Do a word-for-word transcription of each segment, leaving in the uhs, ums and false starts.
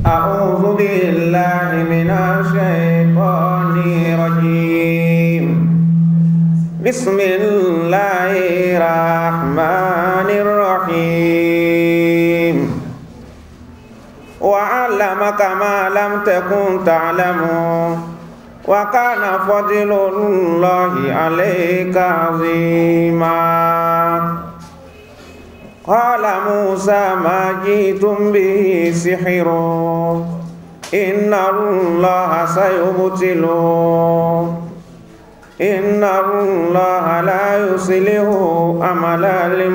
أعوذ بالله من الشيطان الرجيم بسم الله الرحمن الرحيم وعلمك ما لم تكن تعلم وكان فضل الله عليك عظيما قال موسى ما جئتم به سحر إن الله سيبطله إن الله لا يصلح عمل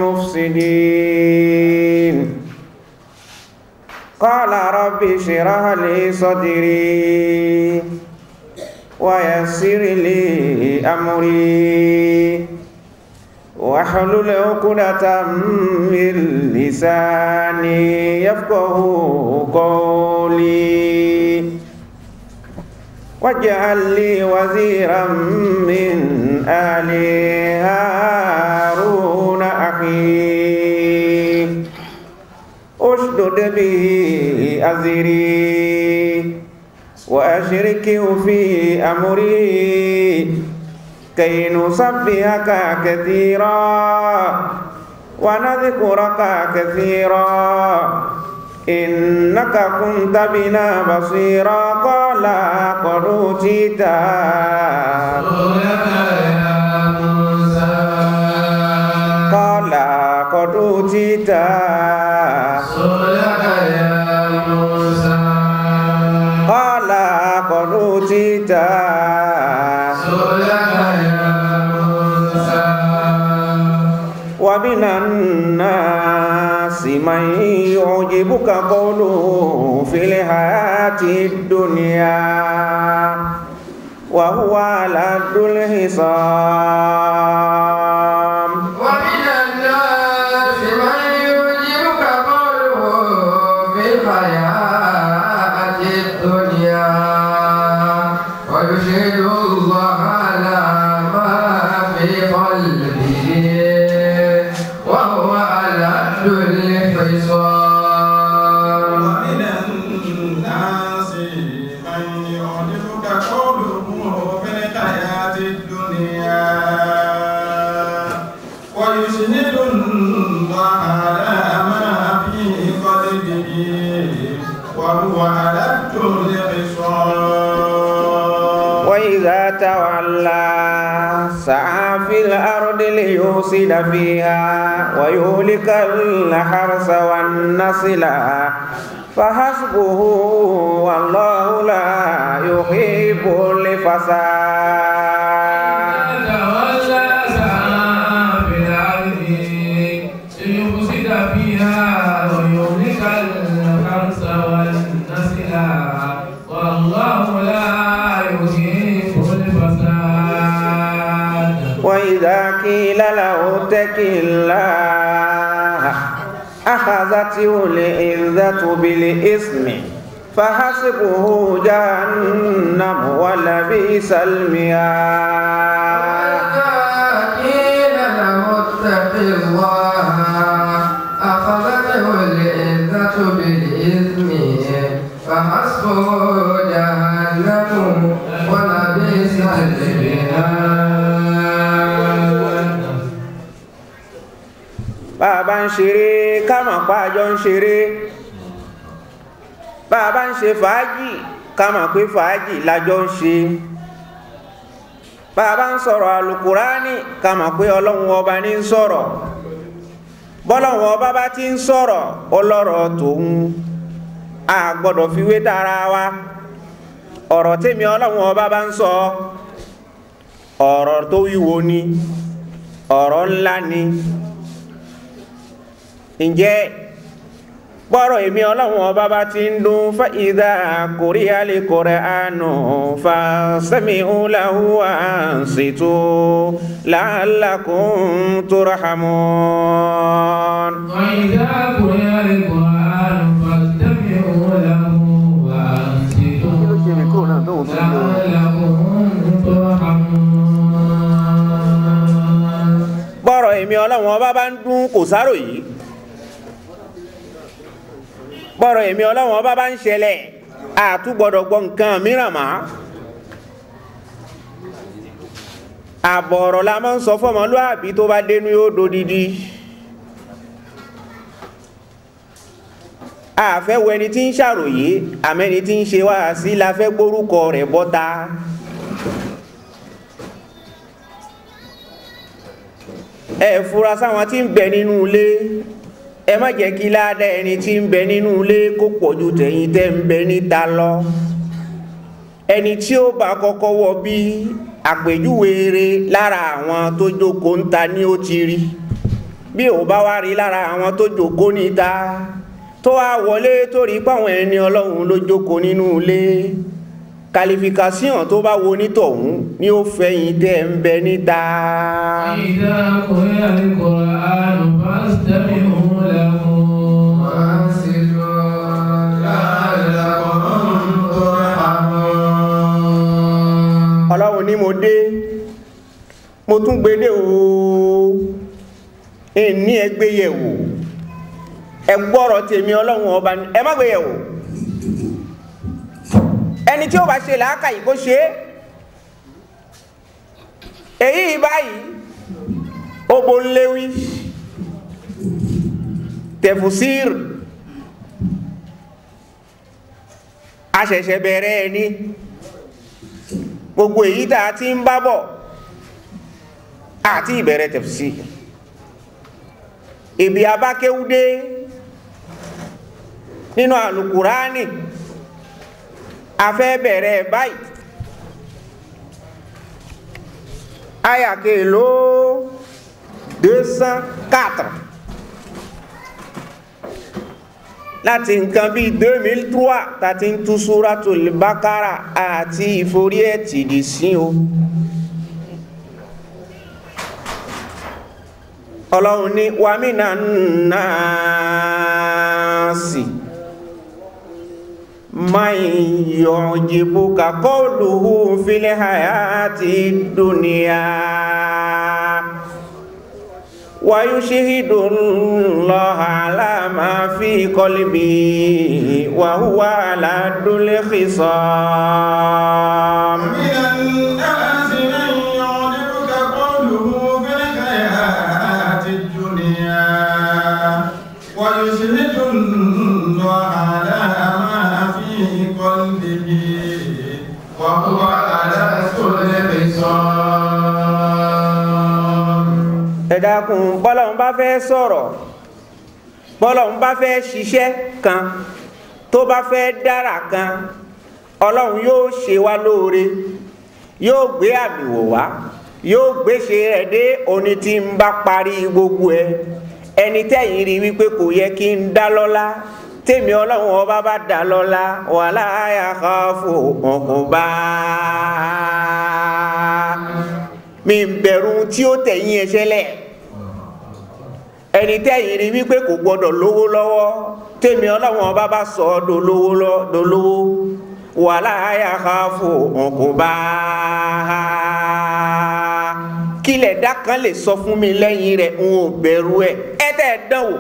المفسدين قال رب اشرح لي صدري ويسر لي أمري واحلل عقدة من لساني يفقه قولي واجعل لي وزيرا من آلي هارون أخي اشدد به أزري وأشركه في أمري كي نسبحك كثيرا ونذكرك كثيرا إنك كنت بنا بصيرا قال قد أوتيت قال قد أوتيت قال قد أوتيت ومن الناس من يعجبك قوله في الحياة الدنيا وهو لد الخصام ومن الناس من يعجبك قوله في الحياة الدنيا ويشهد الله على ما في قلبه وهو ألد الخصام ومن الناس من يعجبك قوله في الحياة الدنيا ويشهد الله على ما في قلبه وهو ألد الخصام وإذا تولى سعى في الأرض ليفسد فيها ويهلك الحرث والنسل فحسبه والله لا يحب الفساد تولى سعى في الأرض ليفسد فيها ويهلك الحرث والنسل والله لا يحب الفساد وإذا قيل له اتق الله أخذته العزة بالإثم فحسبه جهنم ولبئس المهاد قيل له اتق الله أخذته العزة بالإثم فحسبه جهنم ولبئس المهاد bàbá ń ṣeré ká mọ̀ pé àjọ ń ṣeré bàbá ń ṣe fàájì ká mọ̀ pé fàájì lájọ ń ṣe bàbá ń sọ̀rọ̀ àlùkùránì ká mọ̀ pé ọlọ́run ọba ní ń sọ̀rọ̀ bọ́lọ́run ọba bá ti ń sọ̀rọ̀ ọlọ́rọ̀ tòun a gbọ́dọ̀ fi wé tara wa ọ̀rọ̀ tèmi ọlọ́run ọba bá ń sọ ọ̀rọ̀ tó wíwo ni ọ̀rọ̀ ńlá ni ǹjẹ́ bọ́rọ̀ èmi ọlọ́run ọba bá ti ń dún fa idha quri'a al-Qur'anu fastami'u lahu wa ansitu la'allakum turhamun. wa idha quri'a al-Qur'anu fastami'u lahu wa ansitu la'allakum turhamun. bọ́rọ̀ èmi ọlọ́run ọba bá ń dún kò sáró yìí bọ́rọ̀ èmi Ọlọ́run ọba bá ń ṣẹlẹ̀ àtú gbọ́dọ̀ gbọ́ nǹkan mìíràn mọ́. àbọ̀rọ̀ la máa ń sọ fọ́mọlúàbí tó bá dénú yóò dodidi. àfẹ́ wo ẹni tí ń ṣàròyé àmẹ́ni tí ń ṣe wáàsí la fẹ́ gbórúkọ rẹ̀ bọ́ta. ẹ fura sáwọn tí ń bẹ nínú ilé, ẹ má jẹ́ kí ládàá ẹni tí ń bẹ nínú ilé kó pọ̀ ju tẹ̀yin tẹ́ ń bẹ níta lọ. ẹni tí ó bá kọ́kọ́ wọ bí àpèjúwe rẹ̀ lára àwọn tó jókòó níta ni ó ti rí, bí ò bá wá rí lára àwọn tó jókòó níta tó wá wọlé tó rí páwọn ẹni Ọlọ́run ló jókòó nínú ilé, kàlífìkàsíọ̀n tó bá wo nítọ̀hún ni ó fẹ̀yìn tẹ́ ń bẹ níta. إذا قرئ القرآن فاستمعوا له وأنصتوا لعلكم ترحمون. Ọlọ́run ní mo dé, mo tún gbédé o, ní ẹgbẹ́ yẹ̀wò, ẹ gbọ́rọ̀ tèmi Ọlọ́run ọba, ẹ má gbé yẹ̀wò. ẹni tí ó bá ṣe làákàyè kó ṣe èyí báyìí obo ńléwí tẹfusir aṣẹ̀ṣẹ̀ bẹ̀rẹ̀ ẹni gbogbo èyí tá a ti ń bá bọ̀ àti ìbẹ̀rẹ̀ tẹfusir ibi abákéwúdé nínú àlùkùránì afẹ́ bẹ̀rẹ̀ báyìí aya kèló deux cent quatre láti nǹkan bí deux mille trois tàti ń tú Suratul Baqara àti ìforí ẹ̀ tìdí sí o. Ọlọ́run ní wàmínà náà sí man yu'jibuka qawluhu fil hayati dunya wa yushhidu Allaha ala ma fi qalbihi wa huwa ala dul khisam. Ẹ dákun, bọ́lọ́run bá fẹ́ sọ̀rọ̀, bọ́lọ́run bá fẹ́ ṣiṣẹ́ kan, tó bá fẹ́ dára kan, Ọlọ́run yóò ṣe wá lóore, yóò gbé àmì wò wá, yóò gbéṣe rẹ̀ dé òní tí ń bá parí gbogbo ẹ. ẹni tẹ́yìn rí wípé kò yẹ kí n dá lọ́lá, tèmi Ọlọ́run ọba bá dá lọ́lá, wala yakhafu uqba, mi bẹ̀rù tí ó tẹ̀yìn ẹṣẹ́lẹ̀. ẹni tẹ́yìn rí wípé kò gbọdọ̀ lówó lọ́wọ́, tèmi Ọlọ́run ọba bá sọ ọ́ dolówó, wala yakhafu uqba, kílẹ̀ dá kan lè sọ fún mi lẹ́yìn rẹ̀ n ò bẹ̀rù ẹ̀. ẹ tẹ́ ẹ dánwò,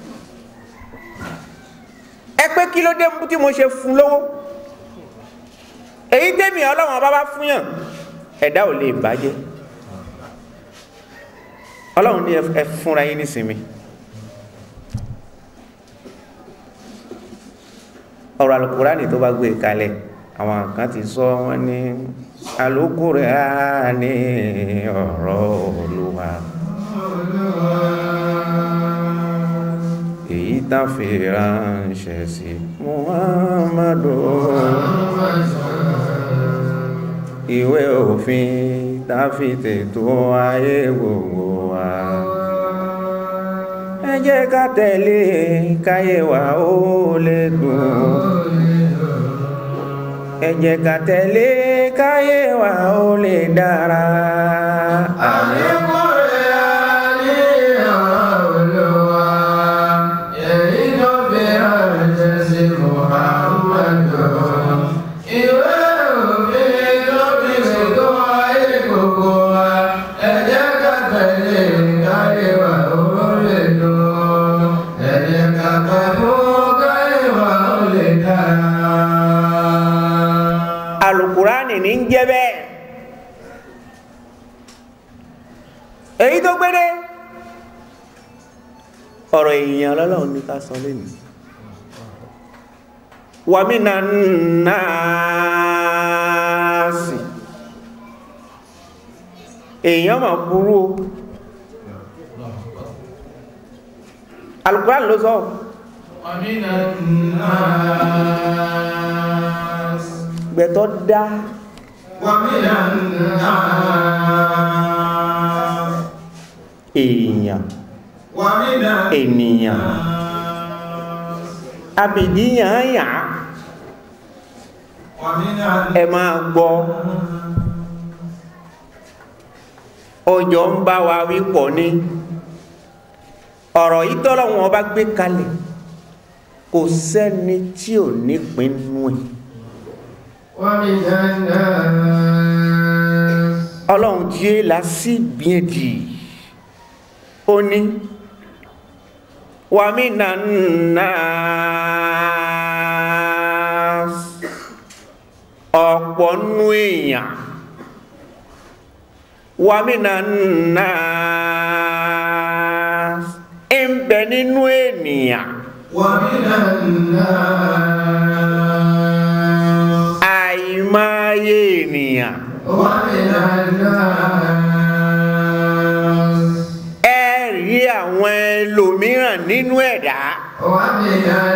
ẹ pé kí ló dé tí mo ṣe fún lówó, èyí tèmi Ọlọ́run ọba bá fún yàn ẹ̀dá ò lè bàjẹ́. Ọlọ́run ní ẹ fúnra yín nísinmi. ọ̀rọ̀ Al-Qur'ani tó bá gbé kalẹ̀, àwọn kan ti sọ wọ́n ní Al-Qur'ani ọ̀rọ̀ Olúwa, èyí tán fi ránṣẹ́ sí Muhammadu, ìwé òfin tá fi tètò ayé gbogbo wa. ẹ jẹ́ ká tẹ̀lé káyé wa ó lè dùn, ẹ jẹ́ ká tẹ̀lé káyé wa ó lè dára. Ẹ jẹ́ ká tẹ̀lé káyé wa alukurani ní ń jẹ́ bẹ́ẹ̀ èyí tó gbére ọ̀rọ̀ èèyàn lọ́lọ́run ní ká sọ lẹ́nu wa minan nasi èèyàn mà burú o alukurani ló sọ wa minan nas gbẹ̀tọ́ dá wa minan nas èèyàn wa minan ènìyàn àbìdíyàn yà wa minan ẹ máa gbọ́ ọjọ́ ń bá wa wípọ̀ ní ọ̀rọ̀ yìí tọ́lọ́wọ́n ọba gbé kalẹ̀ kò sẹ́ni tí ò ní pinnu ẹ̀ wa minan nas ọlọ́run tí é lásì bíẹ̀dì ó ní wa minan nas ọ̀pọ̀ nú èèyàn wa minan nas ń bẹ nínú ènìyàn wa minan nas àìmáyé ènìyàn wa minan nas ẹ rí àwọn ẹlòmíràn nínú ẹ̀dá wa minan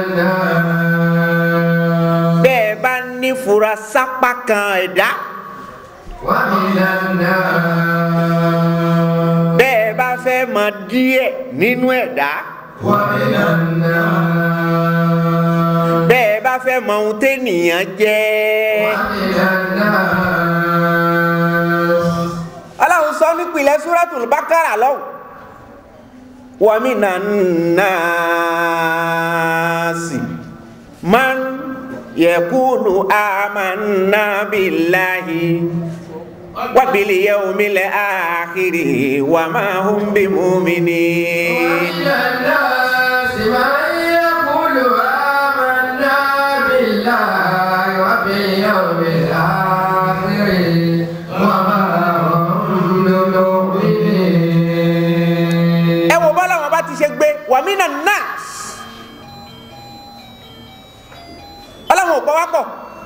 nas bẹ́ẹ̀ bá ní fura sápá kan ẹ̀dá wa minan nas bẹ́ẹ̀ bá fẹ́ mọ díẹ̀ nínú ẹ̀dá wa minan nas bẹ́ẹ̀ bá fẹ́ mọ ohun tẹ́nìyàn jẹ́ wa minan nas Ọlọ́run sọ nípìnlẹ̀ Suratul Baqara lọ́wọ́ wa minan nasi man yaqulu amanna billahi wa bil yawmil akhir wa ma hum bimu'minin ẹ wo bọ́lá wọn bá ti ṣe gbé wa minan nas Ọlọ́run ò pọ̀ wá pọ̀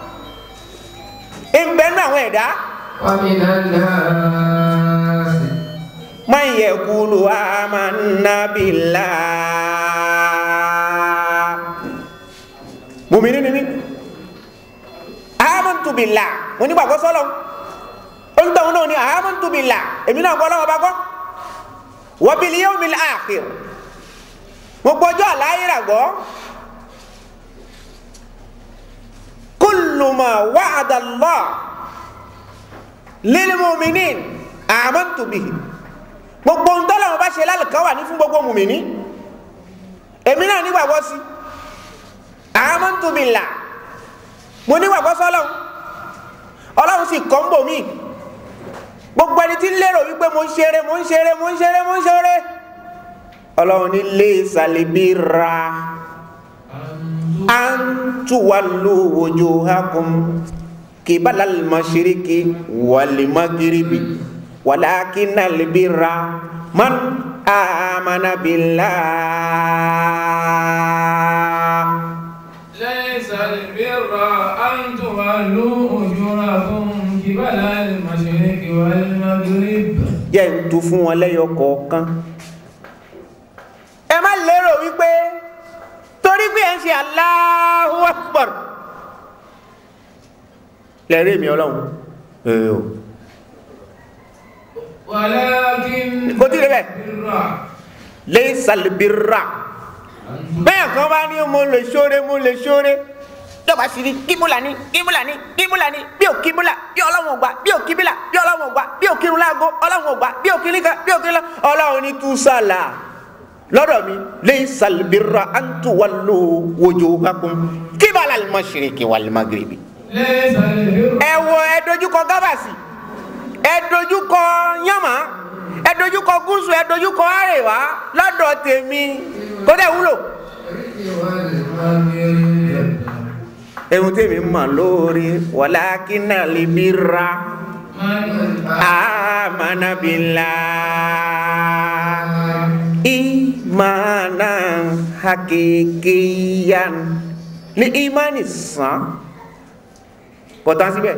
ìgbẹ́nu àwọn ẹ̀dá wa minan nas man yaqulu amanna billah mùmínì ni mí amantu billah mo ní gbàgbọ́ sọ́lọ́ ó ń tọ́hún náà ní amantu billah èmi náà gbọ́ lọ́wọ́ bá gbọ́ wa bil yawmil akhir mo gbọ́jọ́ àláyéra gbọ́ kullu ma wa'ada Allah lil mu'minin amantu bihi gbogbo ń tọ́lọ̀ wọn bá ṣe lálùkọ́ wà ní fún gbogbo mùmìnì èmi náà nígbàgbọ́ sí amantu billah mo nígbàgbọ́ sọ́lọ́ Ọlọ́run sì kọ́ ń bò mí gbogbo ẹni tí ń lérò wípé mo ń ṣeré mo ń ṣeré mo ń ṣeré mo ń ṣeré Ọlọ́run ní laysal birra an tuwallu wujuhakum qibalal mashriqi wal maghribi walakinnal birra man amana billah laysal birra an tuwallu wujuhakum qibalal mashriqi wal maghrib jẹ́ ń tu fún wọn lẹ́yọ kọ̀ọ̀kan ẹ má lérò wípé torí pé ẹ ń ṣe Allahu Akbar lẹ́rìí mi Ọlọ́run ẹ̀ẹ́ o walakin kò tí ì rẹ̀ birra laysal birra bẹ́ẹ̀ kan bá ní mo lè ṣóre mo lè ṣóre lọ́ba sí ni kíbùlà ni kíbùlà ni kíbùlà ni bí ò kíbùlà bí Ọlọ́run ò gbà bí ò kíbìlà bí Ọlọ́run ò gbà bí ò kírun láago Ọlọ́run ò gbà bí ò kíní kan bí ò kíní lọ Ọlọ́run ní tú sàlà lọ́dọ̀ mi laysal birra an tuwallu wujuhakum qibalal mashriqi wal maghribi laysal birra ẹ wo ẹ dojúkọ gábàsì ẹ dojúkọ yánmà ẹ dojúkọ gúúsù ẹ dojúkọ àríwá lọ́dọ̀ tèmi kó dẹ̀ wúlò ehun tèmi mọ̀ lórí walakinnal birra amana billah imanan hakikiyan ní imani sàn kò tán síbẹ̀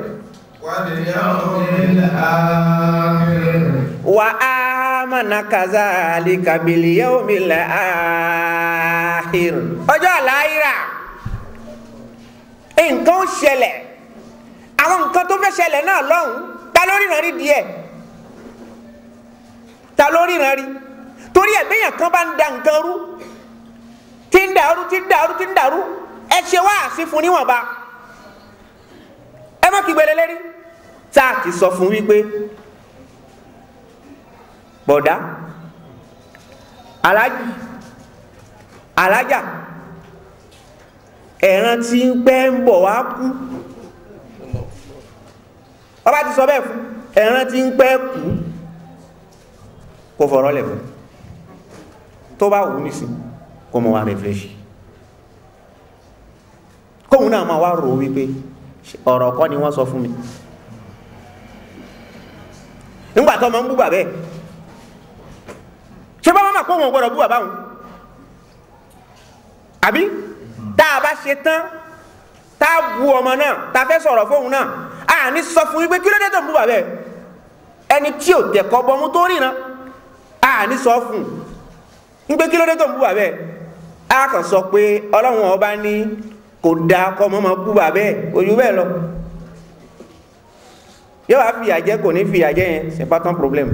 wa amana kazalika bil yawmil akhir ọjọ́ àlàáhírà nǹkan ó ṣẹlẹ̀ àwọn nǹkan tó fẹ́ ṣẹlẹ̀ náà lọ́hùn ta ló ríran rí díẹ̀ ta ló ríran rí torí ẹ̀gbẹ́yàn kan bá ń da nǹkan rú tí ń dàrú tí ń dàrú tí ń dàrú ẹ ṣe wá sí fún níwọ̀nba ẹ má kí gbélé lérí tá a ti sọ fún wípé bọ̀dá alájì alájà ẹ̀ràn tí ń pẹ́ ń bọ̀ wá kú ọba ti sọ bẹ́ẹ̀ fún ẹ̀ràn tí ń pẹ́ kú kò fọ̀rọ̀ lẹ̀ fún tó bá wù ní sí kó mọ̀ wá rẹ̀fẹ́ṣì kóhun náà máa wá rò wípé ọ̀rọ̀ kọ́ ni wọ́n sọ fún mi nígbàtọ́ ma ń bú bàbẹ́ ṣe bá máa kó wọn gbọ́dọ̀ bú bàbá wọn àbí tá a bá ṣe tán tá a bú ọmọ náà tá a fẹ́ sọ̀rọ̀ fóhun náà a ní sọ fún wípé kí ló dé tó ń bú bàbẹ́ ẹni tí ò tẹ̀kọ́ bọmú tó ríran a ní sọ fún wípé kí ló dé tó ń bú bàbẹ́ a kàn sọ pé ọlọ́run ọba ní kò dáa kọ́ mọ́ mọ́ bú bàbẹ́ ojú bẹ́ẹ̀ lọ yóò wá fìyà jẹ kò ní fìyà jẹ yẹn c'est pas ton problème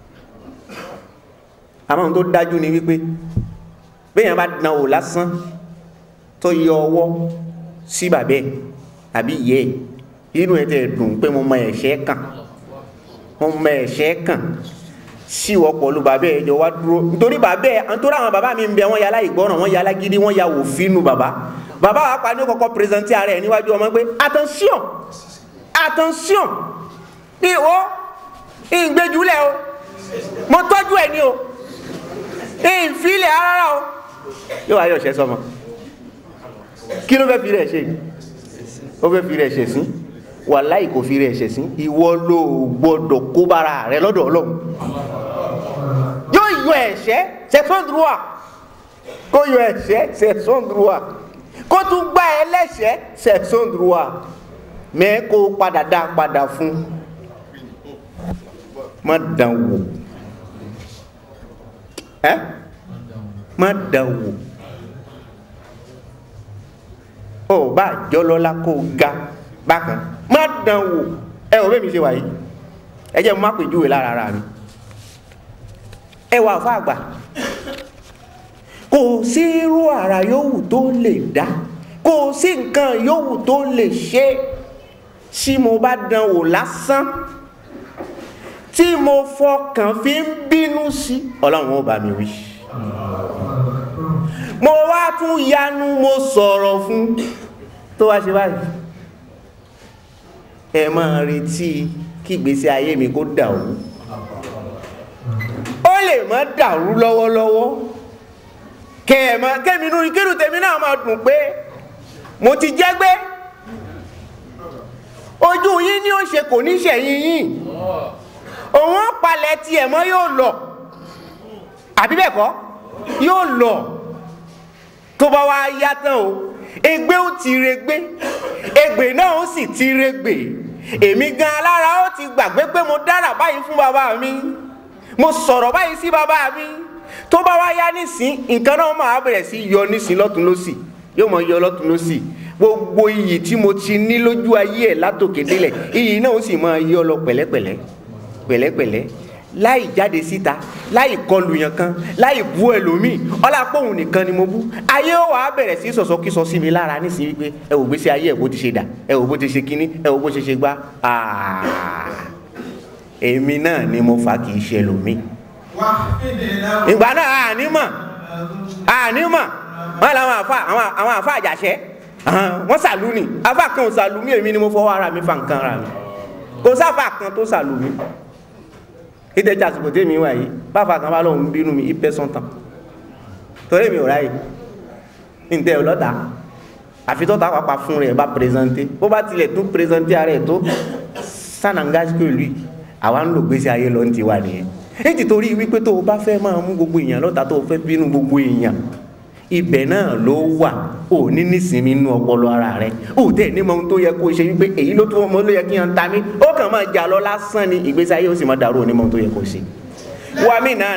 àmọ́ tó dájú ni wípé bẹ́yàn bá dán wò lásán tó yọ ọwọ́ sí bàbẹ́ àbí yẹ inú ẹ̀ tẹ̀ dùn pé mo mọ ẹ̀ṣẹ̀ kàn mo mọ ẹ̀ṣẹ̀ kàn sí wọ́ pọ̀lú bàbẹ́ ẹjọ́ wá dúró nítorí bàbẹ́ nítorí àwọn bàbá mi ń bẹ wọ́n yálà ìgbọ́ràn wọ́n yálà gidi wọ́n ya wò fínú bàbá bàbá wa pa ní kọ́kọ́ pírẹsẹ̀ntì ara ẹ̀ níwájú ọmọ pé attention attention ní o ìgbéjúlẹ̀ o mo tọ́jú ẹ̀ ní o ìfilẹ̀ arára o yóò wáyé ọ̀ṣẹ́ sọmọ kí ló fẹ́ fi rẹ̀ ṣe ó fẹ́ fi rẹ̀ ṣe sí wàláhì kò fi rẹ̀ ṣe sí ìwọ ló gbọ́dọ̀ kó bára rẹ̀ lọ́dọ̀ Ọlọ́run yóò yọ ẹ̀ṣẹ̀ section droit kó yọ ẹ̀ṣẹ̀ section droit kó tún gbá ẹlẹ́ṣẹ̀ section droit mẹ́ kó padà dá padà fún má dán wò ẹ́ má dán wò ó bá jọlọ́lá kó ga bákan má dán wò ẹ ò bẹ́ẹ̀ mi ṣe wà yìí ẹ jẹ́ mo má pèjúwe lára ara mi ẹ wà fún àgbà kò sí irú àrà yòówù tó lè dá kò sí nǹkan yòówù tó lè ṣe tí mo bá dán wò lásán tí mo fọkàn fi ń bínú sí Ọlọ́run ó bá mi wí mo wá tún yanu mo sọ̀rọ̀ fún tó wá ṣe báyìí ẹ máa retí kí ìgbésí ayé mi kó dàrú ó lè má dàrú lọ́wọ́lọ́wọ́ kẹ́ẹ̀mọ́ kẹ́mínú kírù tèmi náà máa dùn pé mo ti jẹ́gbé ojú yín ní ó ṣe kò ní ṣẹ̀yìn yín òun palẹ̀ tí ẹ̀mọ́ yóò lọ àbí bẹ́ẹ̀ kọ́ yóò lọ tó bá wá yá tán o ègbé ó ti regbé ègbè náà ó sì ti regbè èmi gan alára ó ti gbàgbé pé mo dára báyìí fún bàbá mi mo sọ̀rọ̀ báyìí sí bàbá mi tó bá wá yá nísìn nǹkan náà máa bẹ̀rẹ̀ sí yọ nísìn lọ́tún lósì yóò mọ yọ lọ́tún lósì gbogbo iyì tí mo ti ní lójú ayé ẹ̀ látòkè délẹ̀ iyì náà ó sì máa yọ lọ pẹ̀lẹ́pẹ̀lẹ́ pẹ̀lẹ́pẹ̀lẹ́ láì jáde síta láì kọlù yàn kan láì bú ẹlòmíì ọlápọ̀hún nìkan ni mo bú ayé ó wàá bẹ̀rẹ̀ sí sọ̀sọ́kísọ sí mi lára nísìnyí wípé ẹ wò gbèsè ayé ẹ bó ti ṣe dà ẹ wò bó ti ṣe kíní ẹ wò bó ṣe ṣe gbá èmi náà ni mo fà kì í ṣe ẹlòmíì ìgbà náà ànímọ̀ ànímọ̀ wọn làwọn àfa àwọn àfa àjàṣẹ́ wọn sàlú ni àfa kan ò sàlú mi èmi ni mo fọwọ́ ara mi fa nǹkan ara mi kò sáfà kan tó sàlú mi ìdẹ́jà àsìkò tèmi wà yìí báfa kan bá lóun bínú mi ìpẹ́ sọ́ntàn torí mi ò ráyè ǹtẹ́ ọlọ́dà àfi tó ta pàpà fún rẹ̀ bá présenter bó bá tilẹ̀ tún présenter ara ẹ̀ tó ça n'engage que lui àwa ń lò gbèsè ayé lọ ti wà nìyẹn èyí torí wípé tó o bá fẹ́ máa mú gbogbo èèyàn lọ́ta tó o fẹ́ bínú gbogbo èèyàn ibẹ̀ náà ló wà ò ní nísìnyí nínú ọpọlọ ara rẹ̀ ò tẹ̀ ní mọ ohun tó yẹ kó o ṣe wípé èyí ló tó ọmọ ló yẹ kí n ta mí ó kàn máa jà lọ lásán ni ìgbésí ayé ó sì máa dàrú ò ní mọ ohun tó yẹ kó o ṣe. wàmínà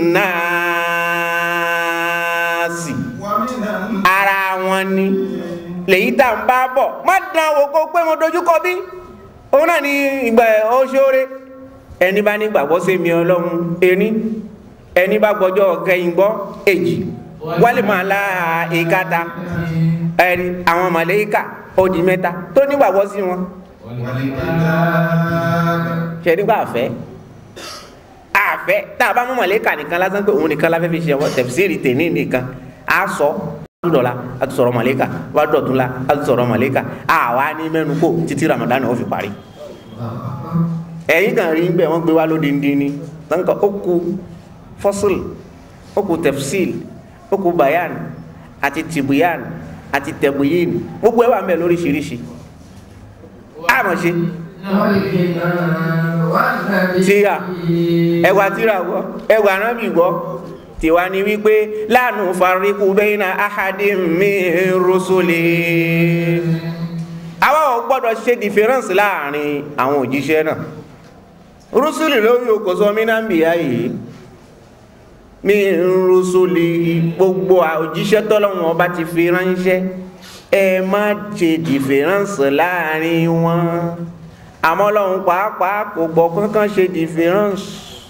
náà sì ara wọn ni lèyí tá n bá bọ̀ má dán wò kó pé mo dojú kọ bí òun náà ní ìgbà ọṣọrẹ ẹni bá ní gbàgbọ́ sí mi ọlọ́run ẹni ẹni bá gbọ́jọ́ kẹyìn gbọ́ èjì wálé máa la ìkata ẹni àwọn màlẹ́kà ó di mẹ́ta tó ní gbàgbọ́ sí wọn ṣe nígbà àfẹ́ àfẹ́ tá a bá mú màlẹ́kà nìkan lásán pé òun nìkan láfẹ́ fi ṣe wọ́n tẹ̀fsíìrì tèní nìkan á sọ dọ̀la a ti sọ̀rọ̀ màlẹ́kà wá dọ̀tún la a ti sọ̀rọ̀ màlẹ́kà àwa ní mẹ́nu kó títí Ramadan ó fi parí ẹ̀yìn kan rí bẹ́ẹ̀ wọ́n gbé wá lódìndín ni tánká ó kù fọ́síl ó kù tẹ̀fsíl ó kù bayan àti tìbúyàn àti tẹ̀búyìn gbogbo ẹ̀ wà ń bẹ lóríṣiríṣi àmọ̀ ṣe tíra ẹwà tíra gbọ́ ẹwà anábì gbọ́ tiwa ni wípé la nufarriqu bayna ahadin min rusuli àwa ò gbọ́dọ̀ ṣe difference láàrin àwọn òjíṣẹ́ náà rusuli lórí òkòsọ mínàmbíyá yìí min rusuli gbogbo òjíṣẹ́ tọ́lọ́run ọba ti fi ránṣẹ́ ẹ má ṣe difference láàrin wọn àmọ́ Ọlọ́run pàápàá kò gbọ́ kankan ṣe difference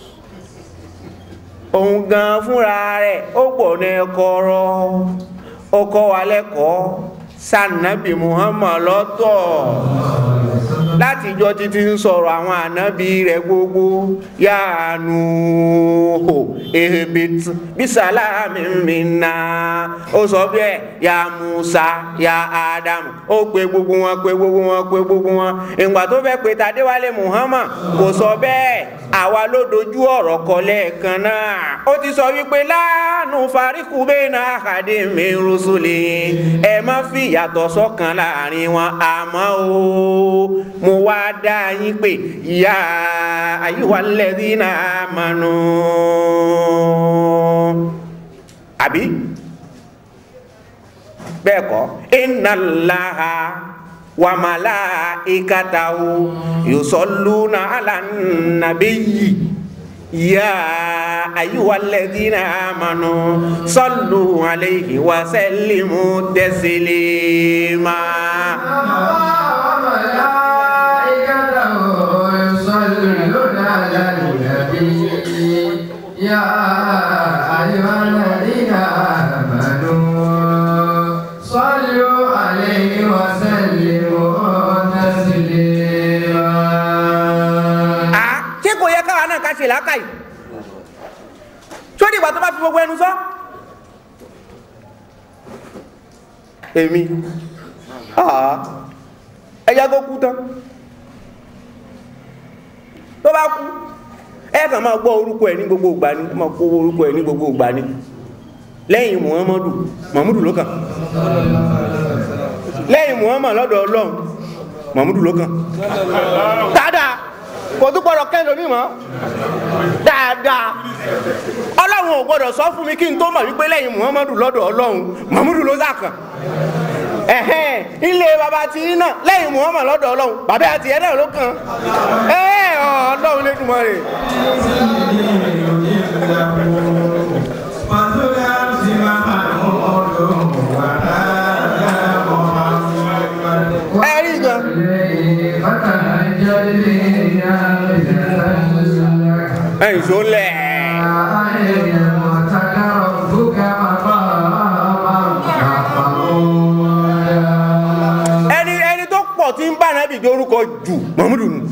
òun gan fúnra rẹ̀ ó pọ̀ ní ẹ̀kọ́rọ́ ó kọ́ wa lẹ́kọ̀ọ́ sànàbì Muhammad lọ́tọ̀ láti ìjọ títí ń sọ̀rọ̀ àwọn ànábì rẹ̀ gbogbo ya Nuhu ehebit bisalami minna ó sọ bẹ́ẹ̀ ya Musa ya Adam ó pe gbogbo wọn pe gbogbo wọn pe gbogbo wọn ìgbà tó fẹ́ pe tàdéwálé Muhammad kò sọ bẹ́ẹ̀ àwa ló dojú ọ̀rọ̀ kọ lẹ́ẹ̀kan náà ó ti sọ wípé la nufarriqu bayna ahadin min rusuli ẹ má fi ìyàtọ̀ sọ́kan láàrin wọn àmọ́ o mo wá dá yín pé ya ayyuhal ladhina amanu àbí bẹ́ẹ̀ kọ́ innallaha wa malaikatahu yusalluna ala nabiyyi ya ayyuhal ladhina amanu sallu alayhi wa sallimu taslima ya ayyuhalladhina amanu sallu alayhi wa sallimu taslima. ah ṣé kò yẹ káwa náà ká ṣe làákàyè tó dìgbà tó bá fi gbogbo ẹnu sọ èmi ah ẹ̀yà kó kú tán tó bá kú ẹ kàn máa gbọ́ orúkọ ẹ̀ ní gbogbo ìgbà ní máa kó orúkọ ẹ̀ ní gbogbo ìgbà ní lẹ́yìn Muhammadu Muhammadu ló kàn lẹ́yìn Muhammad lọ́dọ̀ Ọlọ́run Muhammadu ló kàn dáadáa kò tún gbọ́dọ̀ kẹ́ lómi mọ́ dáadáa Ọlọ́run ò gbọ́dọ̀ sọ fún mi kí n tó mọ̀ wípé lẹ́yìn Muhammadu lọ́dọ̀ Ọlọ́run Muhammadu ló sàkàn ẹ̀hẹ́n ilé bàbá ti iná lẹ́yìn Muhammad lọ́dọ̀ Ọlọ́run bàbá àti ẹ̀ náà ló kàn ẹ̀ Ọlọ́run lè dùnmọ́ rẹ̀ ẹ̀rí gan ẹ̀yìn tó lẹ̀ tí ń bá nábì jẹ́ orúkọ jù Muhammadu nù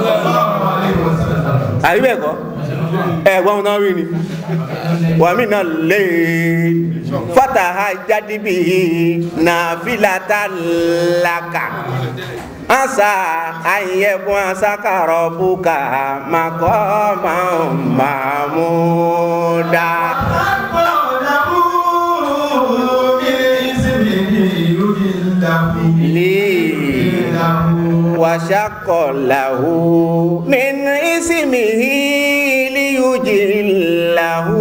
àríbẹ̀kọ́ ẹ̀gbọ́n náà rí ni wà mí náà lè fataha jadibi nafilata laka asa ayẹ̀bùn asakarọ̀ buka makoma mamuda wàṣàkọ̀láhù min ismihi liyujillahu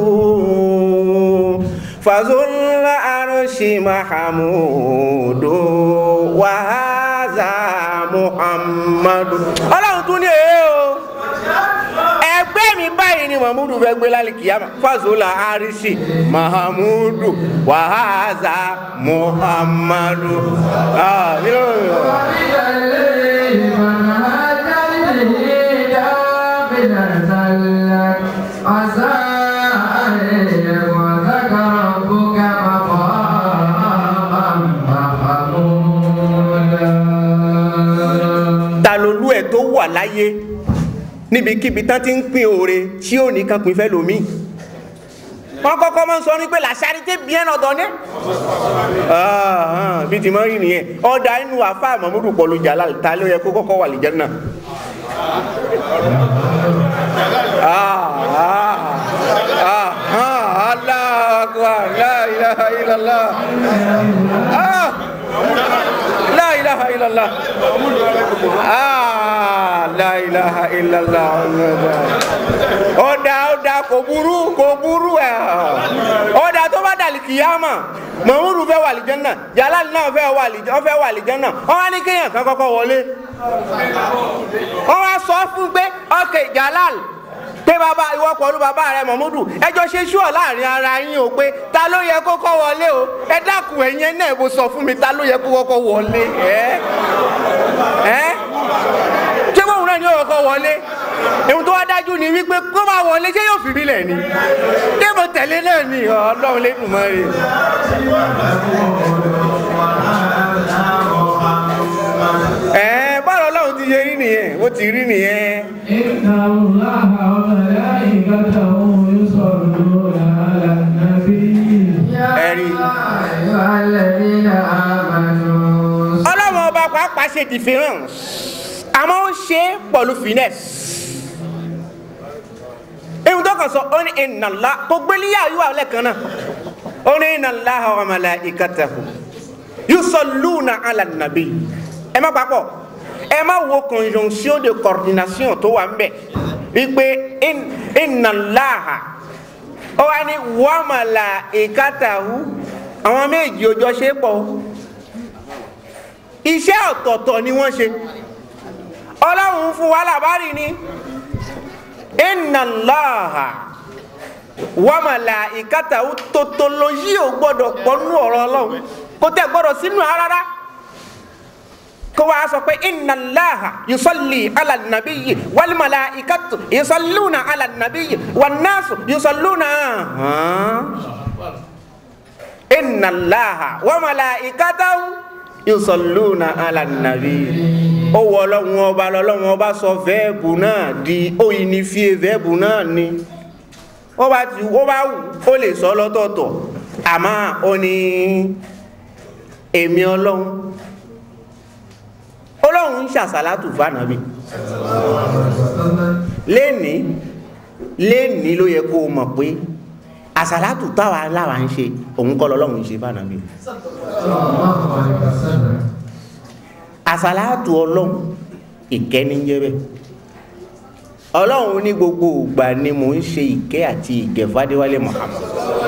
fazul arshi mahamudu wa haza muhammadu. Ọlọ́run tún ní èyí o ẹgbẹ́ mi báyìí ni Muhammadu fẹ́ gbé lálẹ́ kìyàmá fazul arshi mahamudu wa haza muhammadu. Talolú ẹ̀ tó wà láyé níbikíbi tán ti ń pín oore tí ò ní kan pín fẹ́ lómi. Wọ́n kọ́kọ́ máa ń sọ ní pé la charité bien ordonnée. Bí ti máa ń rí nìyẹn ọ̀dà inú àfa Muhammadu pọ̀lú Jalal ta ló yẹ kó kọ́kọ́ wà lìjẹ́nà. Allahu Akbar, la ilaha illallah. La ilaha illallah. Ah, la ilaha illallah. Oda oda kò burú kò burú ẹ̀. Oda tó bá dàlí kìyàmá. Muhammadu fẹ́ wà lìjẹ́nà. Jalal náà fẹ́ wà lìjẹ́nà. Fẹ́ wà lìjẹ́nà. Wọ́n wá ní kéèyàn kan kọ́kọ́ wọlé. Wọ́n wá sọ fún pé okay Jalal pé bàbá ìwọ pẹ̀lú bàbá rẹ Muhammadu ẹjọ́ ṣe ṣúọ̀ láàrin ara yín o pé ta ló yẹ kó kọ́ wọlé o ẹ dákun ẹ̀yẹn náà bó sọ fún mi ta ló yẹ kó kọ́kọ́ wọlé ẹ́ ẹ́ ṣé bóun náà ni ó kọ́ wọlé ohun tó wá dájú ni wípé kó máa wọlé ṣé yóò fi mí lẹ̀ ni ṣé mo tẹ̀lé náà ni Ọlọ́run lẹ́nu mọ́ rẹ̀. ẹ báwo Ọlọ́run ti ṣe rí nìyẹn ó ti rí nìyẹn. Inna Allaha wa malaikatahu yusalluna ala nabi. Ẹ̀rí. Ọlọ́run ọba pàápàá ṣe difference àmọ́ ó ṣe pẹ̀lú finesse. Ewu tó kàn sọ ó ní inna Allah kò gbélé yà yíwà lẹ́ẹ̀kan náà ó ní inna Allaha wa malaikatahu yusalluna ala nabi. Ẹ má papọ̀ ẹ má wo conjonction de coordination tó wà ń bẹ̀ wípé inna Allaha ó wá ní wa malaikatahu àwọn méjì ojọ́ ṣe pọ̀ iṣẹ́ ọ̀tọ̀ọ̀tọ̀ ni wọ́n ṣe. Ọlọ́run fún wa lábárí ni inna Allaha wa malaikatahu tautologie ò gbọ́dọ̀ pọ̀nú ọ̀rọ̀ Ọlọ́run kò tẹ́ gbọ́dọ̀ sínú rárá kó wá sọ pé inna Allaha yusalli ala nabiyyi wal malaikatu yusalluna ala nabiyyi wan nasu yusalluna inna Allaha wa malaikatahu yusalluna ala nabiyyi. Ó wọ Ọlọ́run ọba lọ́lọ́run ọba sọ vẹ́ẹ̀bù náà di ó unifie vẹ́ẹ̀bù náà ni ó bá ti ó bá wù ó lè sọ lọ́tọ̀ọ̀tọ̀ àmọ́ ó ní èmi Ọlọ́run Ọlọ́run ń ṣàṣàlátù fánàbí lẹ́ni lẹ́ni ló yẹ kó o mọ̀ pé àṣàlátù táwa láwa ń ṣe òun kọ́ lọ́lọ́run ń ṣe fánàbí. Àṣàlátù Ọlọ́run ìkẹ́ ní jẹ́ bẹ́ẹ̀. Ọlọ́run ní gbogbo ìgbà ni mò ń ṣe ìkẹ́ àti ìgẹ̀ f'Adéwálé Muhammad.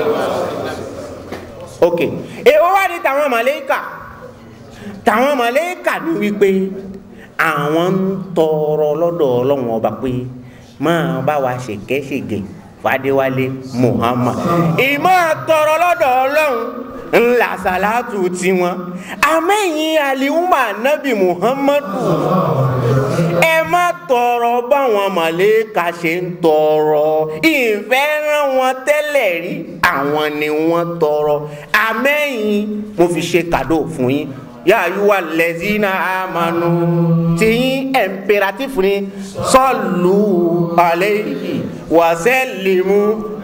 Ok èwo wá ní tàwọn màlẹ́kà tàwọn màlẹ́kà ní wípé àwọn ń tọrọ lọ́dọ̀ Ọlọ́run ọba pé máa bá wa ṣèkẹ́ ṣègẹ̀ f'Adéwálé Muhammad. ìmọ̀ tọrọ lọ́dọ̀ Ọlọ́run ńlá sàlátù tiwọn àmẹ́yìn àlìhùmà nábì Muhammadu ẹ má tọrọ báwọn màlẹ́kà ṣe ń tọrọ ìfẹ́ rán wọn tẹ́lẹ̀ rí àwọn ni wọ́n tọrọ àmẹ́yìn mo fi ṣe kàdó fún yín yà yúwà lẹ́zínà àmànù tí yín ẹ̀mpẹ́ratífù ni sọ́ọ̀lù alayhi wa sallimu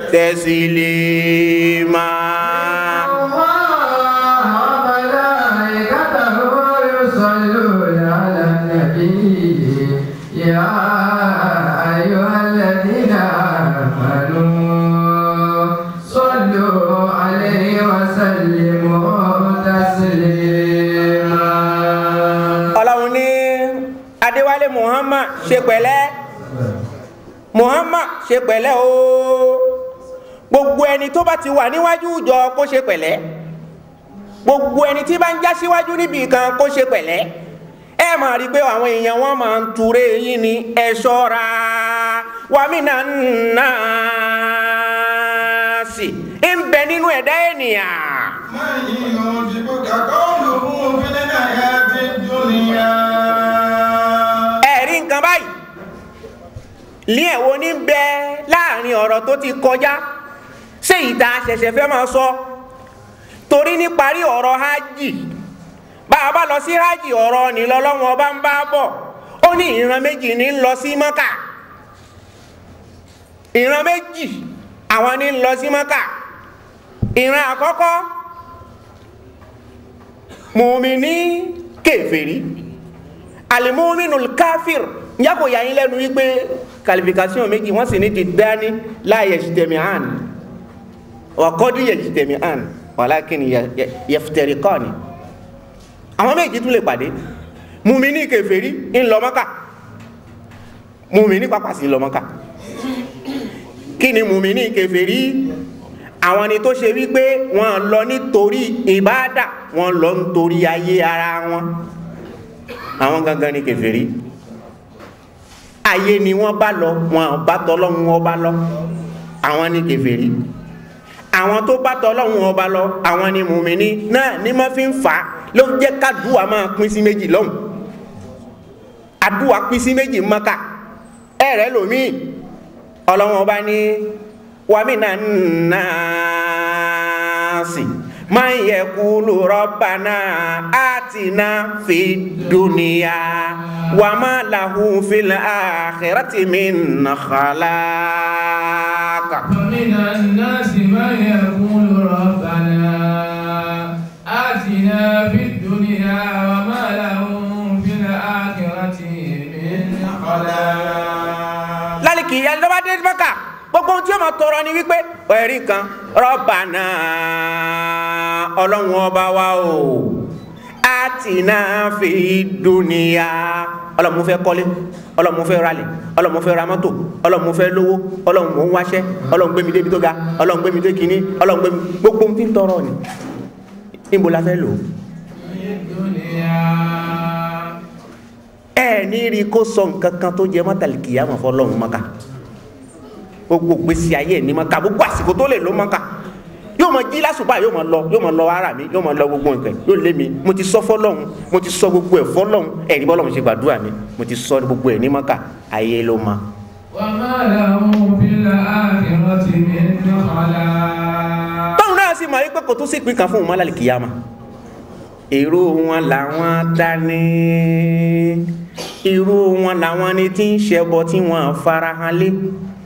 taslima. يا أيها الذين آمنوا صلوا عليه وسلموا تسليما. Ọlọ́run ní Adéwálé Muhammad ṣe pẹ̀lẹ́ Muhammad ṣe pẹ̀lẹ́ o gbogbo ẹni tó bá ti wà níwájú ìjọ kó ṣe pẹ̀lẹ́ gbogbo ẹni tí bá ń já síwájú níbi kan kó ṣe pẹ̀lẹ́ ẹ máa rí pé àwọn èèyàn wọn máa ń ture yín ni ẹ ṣọ́ra wàmínà náà sì ń bẹ nínú ẹ̀dá ènìyàn. máa yí ìhun dìbò kàkọ́ olùkún òfin náà yá ti dúnìyà. ẹ̀rí nǹkan báyìí ní ẹ̀wọ́ ní bẹ láàrin ọ̀rọ̀ tó ti kọjá ṣé ìta ṣẹ̀ṣẹ̀ fẹ́ máa sọ torí ní parí ọ̀rọ̀ hajj bá a bá lọ sí hajj ọ̀rọ̀ ní lọ́lọ́wọ́n ọba ń bá bọ̀ ó ní ìran méjì ní lọ sí Mọ́kà ìran méjì àwọn ní lọ sí Mọ́kà ìran àkọ́kọ́ mùmíní kèfèrí alimuminul káfír yàgò yà yín lẹ́nu wípé qualification méjì wọ́n sì ní ti dání la yajtami'an wa qad yajtami'an walakin yaftariqani àwọn méjì tún lè pàdé mùmíní kèfèrí ń lọ Mọ́kà mùmíní pàpà sí lọ Mọ́kà kí ni mùmíní kèfèrí àwọn ni tó ṣe wípé wọ́n lọ nítorí ìbádà wọ́n lọ nítorí ayé ara wọn àwọn gangan ni kèfèrí ayé ni wọ́n bá lọ wọ́n bá tọlọ́hun ọba lọ àwọn ni kèfèrí àwọn tó bá tọlọ́hun ọba lọ àwọn ni mùmíní náà ní ma fi ń fà á ló jẹ́ kádùá máa pín sí méjì lọ́hùn àdúà pín sí méjì Mọ́kà ẹ̀rẹ́ lòmíì ọlọ́hun ọba ní wàmínà náàsì man yaqulu rabbana atina fid dunya wa ma lahu fil akhirati min khalaq. ومن الناس من يقول ربنا آتنا في الدنيا وما له في الآخرة من خلاق. lálìkì ìyá ló bá dé Mọ́kà gbogbo ohun tí ó máa tọrọ ni wípé ẹ̀rí kan Rabbana ọlọ́run ọba wa o atina fi dunya ọlọ́run mo fẹ́ kọ́lé ọlọ́run mo fẹ́ ralẹ̀ ọlọ́run mo fẹ́ ra mọ́tò ọlọ́run mo fẹ́ lówó ọlọ́run mo ń wáṣẹ́ ọlọ́run gbé mi débi tó ga ọlọ́run gbé mi dé kínní ọlọ́run gbé mi gbogbo ohun tí ń tọrọ ni níbo la fẹ́ lò ó. ẹ ní rí kó sọ nǹkan kan tó jẹ mọ́tàlìkì yá mọ̀ fọlọ́run Mọ́kà gbogbo gbèsè ayé ní Mọ́kà gbogbo àsìkò tó lè lọ Mọ́kà yóò mọ jí lásùbà yóò mọ lọ yóò mọ lọ ara mi yóò mọ lọ gbogbo nǹkan yóò lé mi mo ti sọ fọ́lọ́run mo ti sọ gbogbo ẹ̀ fọ́lọ́run ẹ̀rí bọ́lọ́run ṣe gbàdúrà mi mo ti sọ gbogbo ẹ̀ ní Mọ́kà ayé ló ma. وما له في الآخرة من خلاق. tóun náà sì mọ̀ wípé kò tún sí ìpín kan fún òun mọ́lá kìyàmà èrò wọn làwọn dání irú wọn làwọn ni tí ń ṣẹbọ tí wọn farahàn lé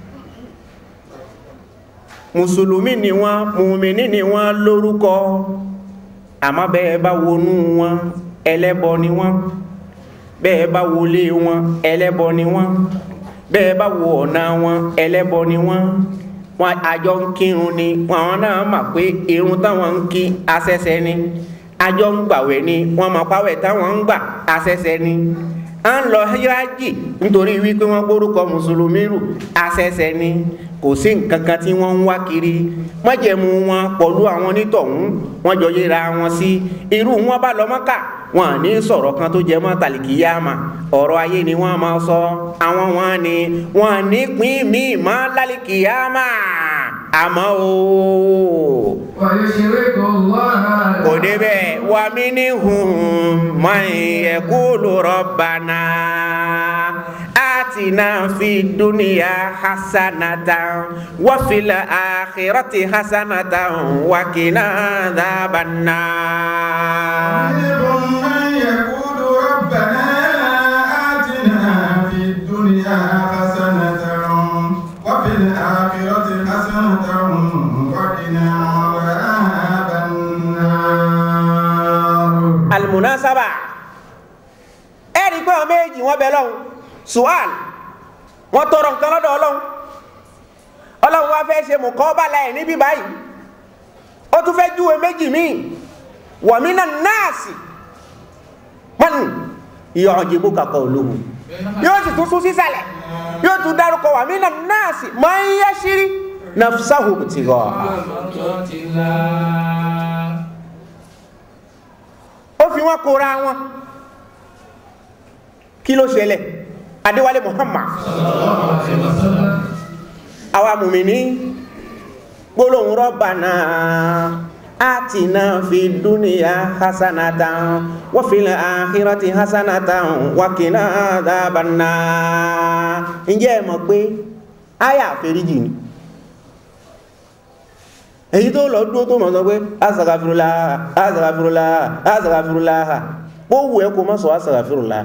mùsùlùmí ni wọn mùmíní ni wọn lórúkọ àmọ́ bẹ́ẹ̀ bá wọnú wọn ẹlẹ́bọ ni wọn bẹ́ẹ̀ bá wọlé wọn ẹlẹ́bọ ni wọn bẹ́ẹ̀ bá wo ọ̀nà wọn ẹlẹ́bọ ni wọn wọn àjọ ń kírun ni wọn náà mà pé irun táwọn ń kí asẹsẹ ni àjọ ń gbàwẹ̀ ni wọn mà pàwẹ̀ táwọn ń gbà asẹsẹ ni à ń lọ hírájì nítorí wípé wọn gbórúkọ mùsùlùmí rù asẹsẹ ni kò sí nǹkan kan tí wọ́n ń wá kiri májẹ̀mú wọn pọ̀lú àwọn onítọ̀hún wọ́n jọ yẹra wọn sí irú wọn bá lọ Mọ́kà wọn ní sọ̀rọ̀ kan tó jẹ mọ́ tàlìkìyàmà ọ̀rọ̀ ayé ni wọ́n máa sọ àwọn wọn ni wọn ní pín míì mọ́ lálìkìyàmà àmọ́ o kò débẹ̀ wà mí ní hùn man yaqulu rabbana atina fi dunya hasanatan wa fil akhirati hasanatan wa qina adhaban nar. من يقول ربنا آتنا في الدنيا حسنة وفي الآخرة حسنة وقنا عذاب النار. Al-munasaba ẹ̀rí pé ọmọ méjì wọ́n bẹ lọ́hùn suwal wọ́n tọrọ nǹkan lọ́dọ̀ ọlọ́hun ọlọ́hun wá fẹ́ ṣe mùkọ́bálà ẹ̀ níbí báyìí ó tún fẹ́ júwe méjì míì wa minan nasi man yu'jibuka qawluhu yóò sì tún sún sísàlẹ̀ yóò tún dárúkọ wa minan nasi man yashri nafsahu ibtigha. ó fi wọn kóra wọn kí ló ṣẹlẹ̀ Adéwálé Muhammad àwa mùmíní gbólóhùn Rabbana atina fi dunya hasanatan wa fil akhirati hasanatan wa qina adhaban nar. Ǹjẹ́ ẹ mọ̀ pé àyà àforíjì ni èyí tó lọ dúró tó mọ̀ sọ pé astaghfirullah astaghfirullah astaghfirullah kó wù ẹ́ kó má sọ astaghfirullah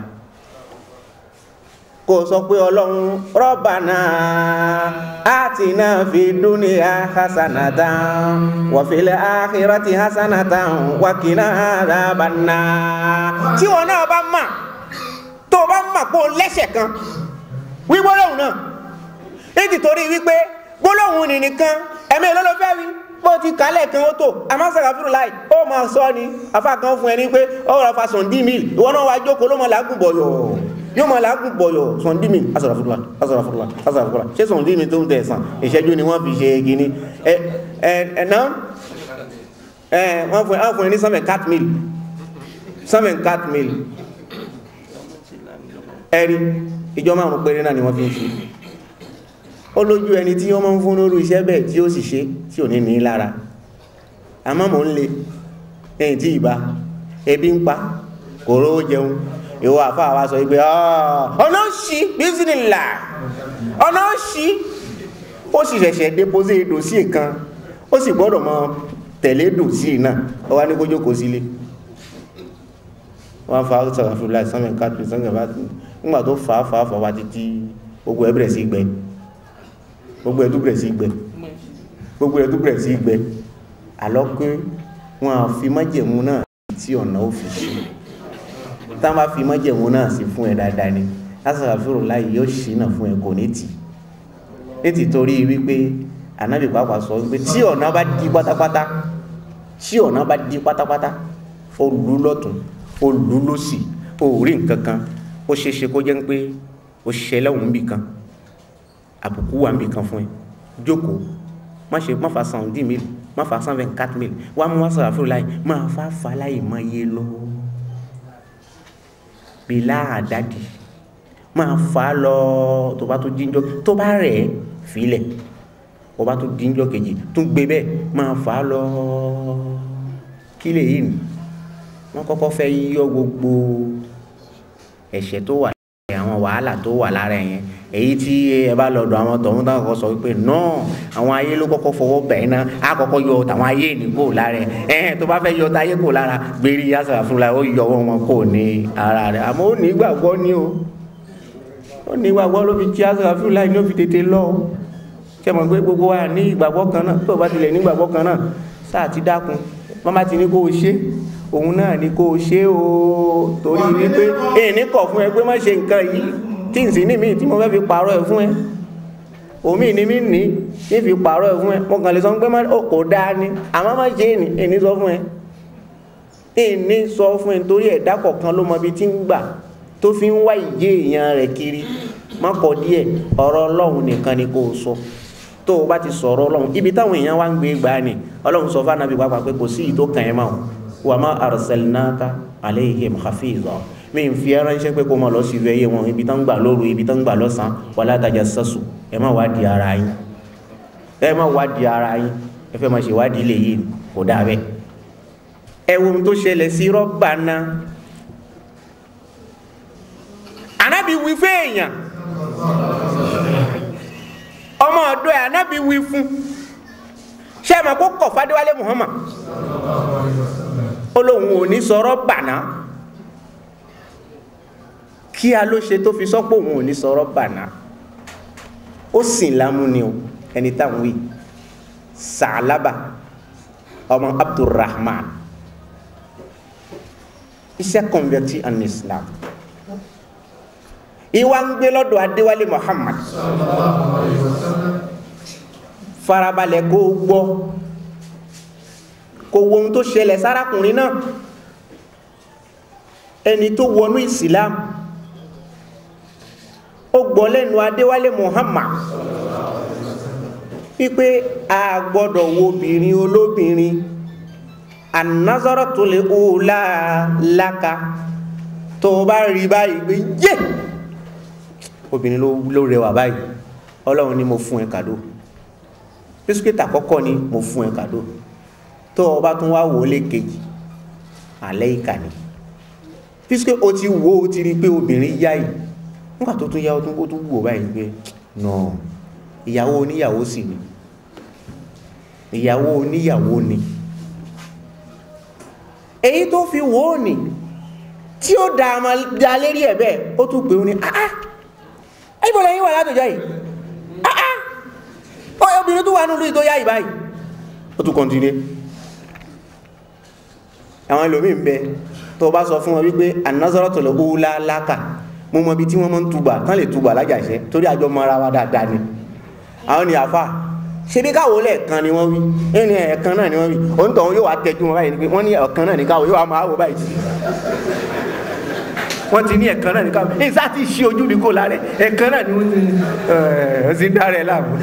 kó sọ pé Ọlọ́run Rabbana atina fi dunya hasanatan wa fil akhirati hasanatan wa qina adhaban nar. Tí wọn náà bá mà tó bá mà pé o lẹ́ṣẹ̀ kan wí gbólóhùn náà èdè torí wípé gbólóhùn ní nìkan ẹ̀mí ìlọ́lọ́fẹ́ wí bó ti kálẹ̀ kan ó tó àmọ́ astaghfirullah ó máa sọ ni afá kan fún ẹni pé ó rọ fa sọ̀ndí mil ìwọ náà wá jókòó ló mọ̀ lágùn bọ̀yọ̀ yóò máa lágùn bọ̀yọ̀ sọ̀ndí mil astaghfirullah astaghfirullah astaghfirullah ṣé sọ̀ndí mil tó ń tẹ̀sán ìṣẹ́jú ni wọ́n fi ṣe gini ẹ ẹ ẹ̀nà ẹ wọ́n fún ẹ wọ́n fún ẹ ní sọ́mẹ̀ cat mil sọ́mẹ̀ cat mil ẹ̀rí ìjọ márùn péré náà ni wọ́n fi ń ṣe ó lójú ẹni tí wọ́n máa ń fún lórí iṣẹ́ bẹ́ẹ̀ tí ó sì ṣe tí ò ní ní lára àmọ́ mò ń le ẹ̀yìn tí ìbá ebi ń pa kò rówó jẹun ìwọ àfáà wa sọ wípé ọ̀nà òṣì bísínìlà ọ̀nà òṣì ó sì ṣẹ̀ṣẹ̀ dépósí dòsí kan ó sì gbọ́dọ̀ mọ tẹ̀lé dòsí náà ó wá ní kó jókòó sílé wọ́n fa sọ̀rọ̀ fún láì sọ́mọ̀ káàkiri sọ́mọ̀ bá tún nígbà tó fà á fà á fà wá títí gbogbo ẹ̀ bẹ̀rẹ̀ sí gbẹ gbogbo ẹ̀ tó bẹ̀rẹ̀ sí gbẹ gbogbo ẹ̀ tó bẹ̀rẹ̀ sí gbẹ àlọ́ pé wọ́n á fi májẹ̀mú náà tí ọ̀nà ó fi ṣe tá a bá fi májẹ̀mú náà sí fún ẹ dáadáa ni Astaghfirullah yóò ṣí náà fún ẹ kò ní tì ní ti torí wípé ànábì pàápàá sọ wípé tí ọ̀nà bá di pátápátá tí ọ̀nà bá di pátápátá ó lù lọ́tún ó lù lósì ó rí nǹkan kan ó ṣe ṣe kó jẹ́ pé ó ṣẹlẹ̀ òun bì kan àbùkù wà níbì kan fún ẹ jókòó má ṣe má fa san dix mille má fa cent vingt-quatre mille wàá mú Astaghfirullah má fa fa láì má yé lọ bìlà àdádì máa fa lọ tó bá tó jíjọ tó bá rẹ̀ filẹ̀ tó bá tó jíjọ kejì tún gbé bẹ́ẹ̀ máa fa lọ kí lè yìí ni wọ́n kọ́kọ́ fẹ́ yíyọ gbogbo ẹ̀ṣẹ̀ tó wà àwọn wàhálà tó wà lára yẹn èyí tí ẹ bá lọ́dọ̀ àwọn tọ̀hún táwọn kọ́ sọ wípé náà àwọn ayé ló kọ́kọ́ fọwọ́ bẹ̀ẹ́ náà á kọ́kọ́ yọ tàwọn ayé ní kò lára ẹ̀ tó bá fẹ́ yọ táyé kò lára gbérí Astaghfirullah ó yọ wọn kò ní ara rẹ̀ àmọ́ ó ní ìgbàgbọ́ ní o ó ní ìgbàgbọ́ ló fi kí Astaghfirullah ní ó fi tètè lọ o ṣe mọ̀ pé gbogbo wa ní ìgbàgbọ́ kan náà tó bá tilẹ̀ ní ìgbàgbọ́ kan náà sáà ti dákun mọ́má ti ní kó o ṣe òun náà ní kó o ṣe o torí wípé èyí ní kọ̀ fún ẹ pé má ṣe nǹkan yìí tí n sì ní mi tí mo fẹ́ fi pààrọ̀ ẹ̀ fún ẹ omi ní mi ní ní fi pààrọ̀ ẹ̀ fún ẹ mo kàn lè sọ pé kò dáa ni àmọ́ má ṣe ní èní sọ fún ẹ èní sọ fún ẹ torí ẹ̀dá kọ̀ọ̀kan ló mọ ibi tí ń gbà tó fi ń wá ìyé èèyàn rẹ̀ kiri má kọ díẹ̀ ọ̀rọ̀ Ọlọ́run nìkan ni kò sọ tó o bá ti sọ̀rọ̀ Ọlọ́run ibi táwọn èèyàn wá ń gbé gbà ni Ọlọ́run sọ fún Ànábì pàápàá pé kò sí ìtó kàn ẹ́ mọ́ wa ma arsalnaka alayhim hafiza mi ń fi ránṣẹ́ pé kó mọ̀ lọ sí ìwé ẹyẹ wọn ibi tán gbà lóru ibi tán gbà lọ́sàn wala tajassasu ẹ má wá di ara yín ẹ má wá di ara yín ẹ fẹ́ máa ṣe wá di ilé yìí kò dáa bẹ́ẹ̀ ẹ wo ohun tó ṣẹlẹ̀ sí Rabbana Ànábì wí fún èèyàn ọmọ ọ̀dọ̀ ẹ̀ Ànábì wí fún ṣé ẹ mọ̀ kó kọ̀ f'Adéwálé Muhammad olóhùn ò ní sọ Rabbana kí a ló ṣe tó fi sọ́pọ̀ òun ò ní sọ Rabbana ó sìn lámú ni o ẹni táwọn wí Sa'laba ọmọ Abdurrahman iṣẹ́ converti en Islam ìwà ń gbé lọ́dọ̀ Adéwálé Muhammad farabalẹ̀ kó gbọ́ kò wo ohun tó ṣẹlẹ̀ sárakùnrin náà ẹni tó wọnú Islam gbọ́ lẹ́nu Adéwálé Muhammad wípé a gbọ́dọ̀ wo obìnrin olóbìnrin an-nazaratul ula laka tó bá rí báyìí pé yé obìnrin ló rẹwà báyìí Ọlọ́run ni mo fún ẹ kàdó bisikíta kọ́kọ́ ni mo fún ẹ kàdó tó o bá tún wá wò ó lé kejì alẹ́ ìkà ni bisikí o ti wo o ti rí pé obìnrin yá yìí nígbà tó tún yá o tún kó tún wò báyìí pé nọ ìyàwó oníyàwó sì ni ìyàwó oníyàwó ni èyí tó fi wò ó ní tí ó dá ọmọ dá lérí ẹ̀ bẹ́ẹ̀ ó tún pè ó ní ah ah ẹ̀yìn bọ̀lẹ̀ yín wà látòjọ́ yìí ah ah ó obìnrin tó wà nínú ìtó yá yìí báyìí ó tún kọ́ntínú àwọn ẹlòmíì ń bẹ tó bá sọ fún wọn wípé an-nazaratul ula laka mo mọ ibi tí wọ́n máa ń túbà tán lè túbà lájàṣẹ́ torí àjọ mọ ara wa dáadáa ni àwọn ni àfà ṣe bí káwọ́ lẹ́ẹ̀kan ni wọ́n wí ẹni ẹ̀ẹ̀kan náà ni wọ́n wí òǹtọ̀ wọn yóò wá tẹ́jú wọn báyìí wọ́n ní ẹ̀ẹ̀kan náà ní káwọ́ yóò wá máa wò báyìí wọ́n ti ní ẹ̀ẹ̀kan náà ní káwọ́ ní sáà ti ṣe ojú mi kò lárẹ̀ ẹ̀ẹ̀kan náà ni wọ́n ti ẹ̀ ti dára ẹ̀ láàmú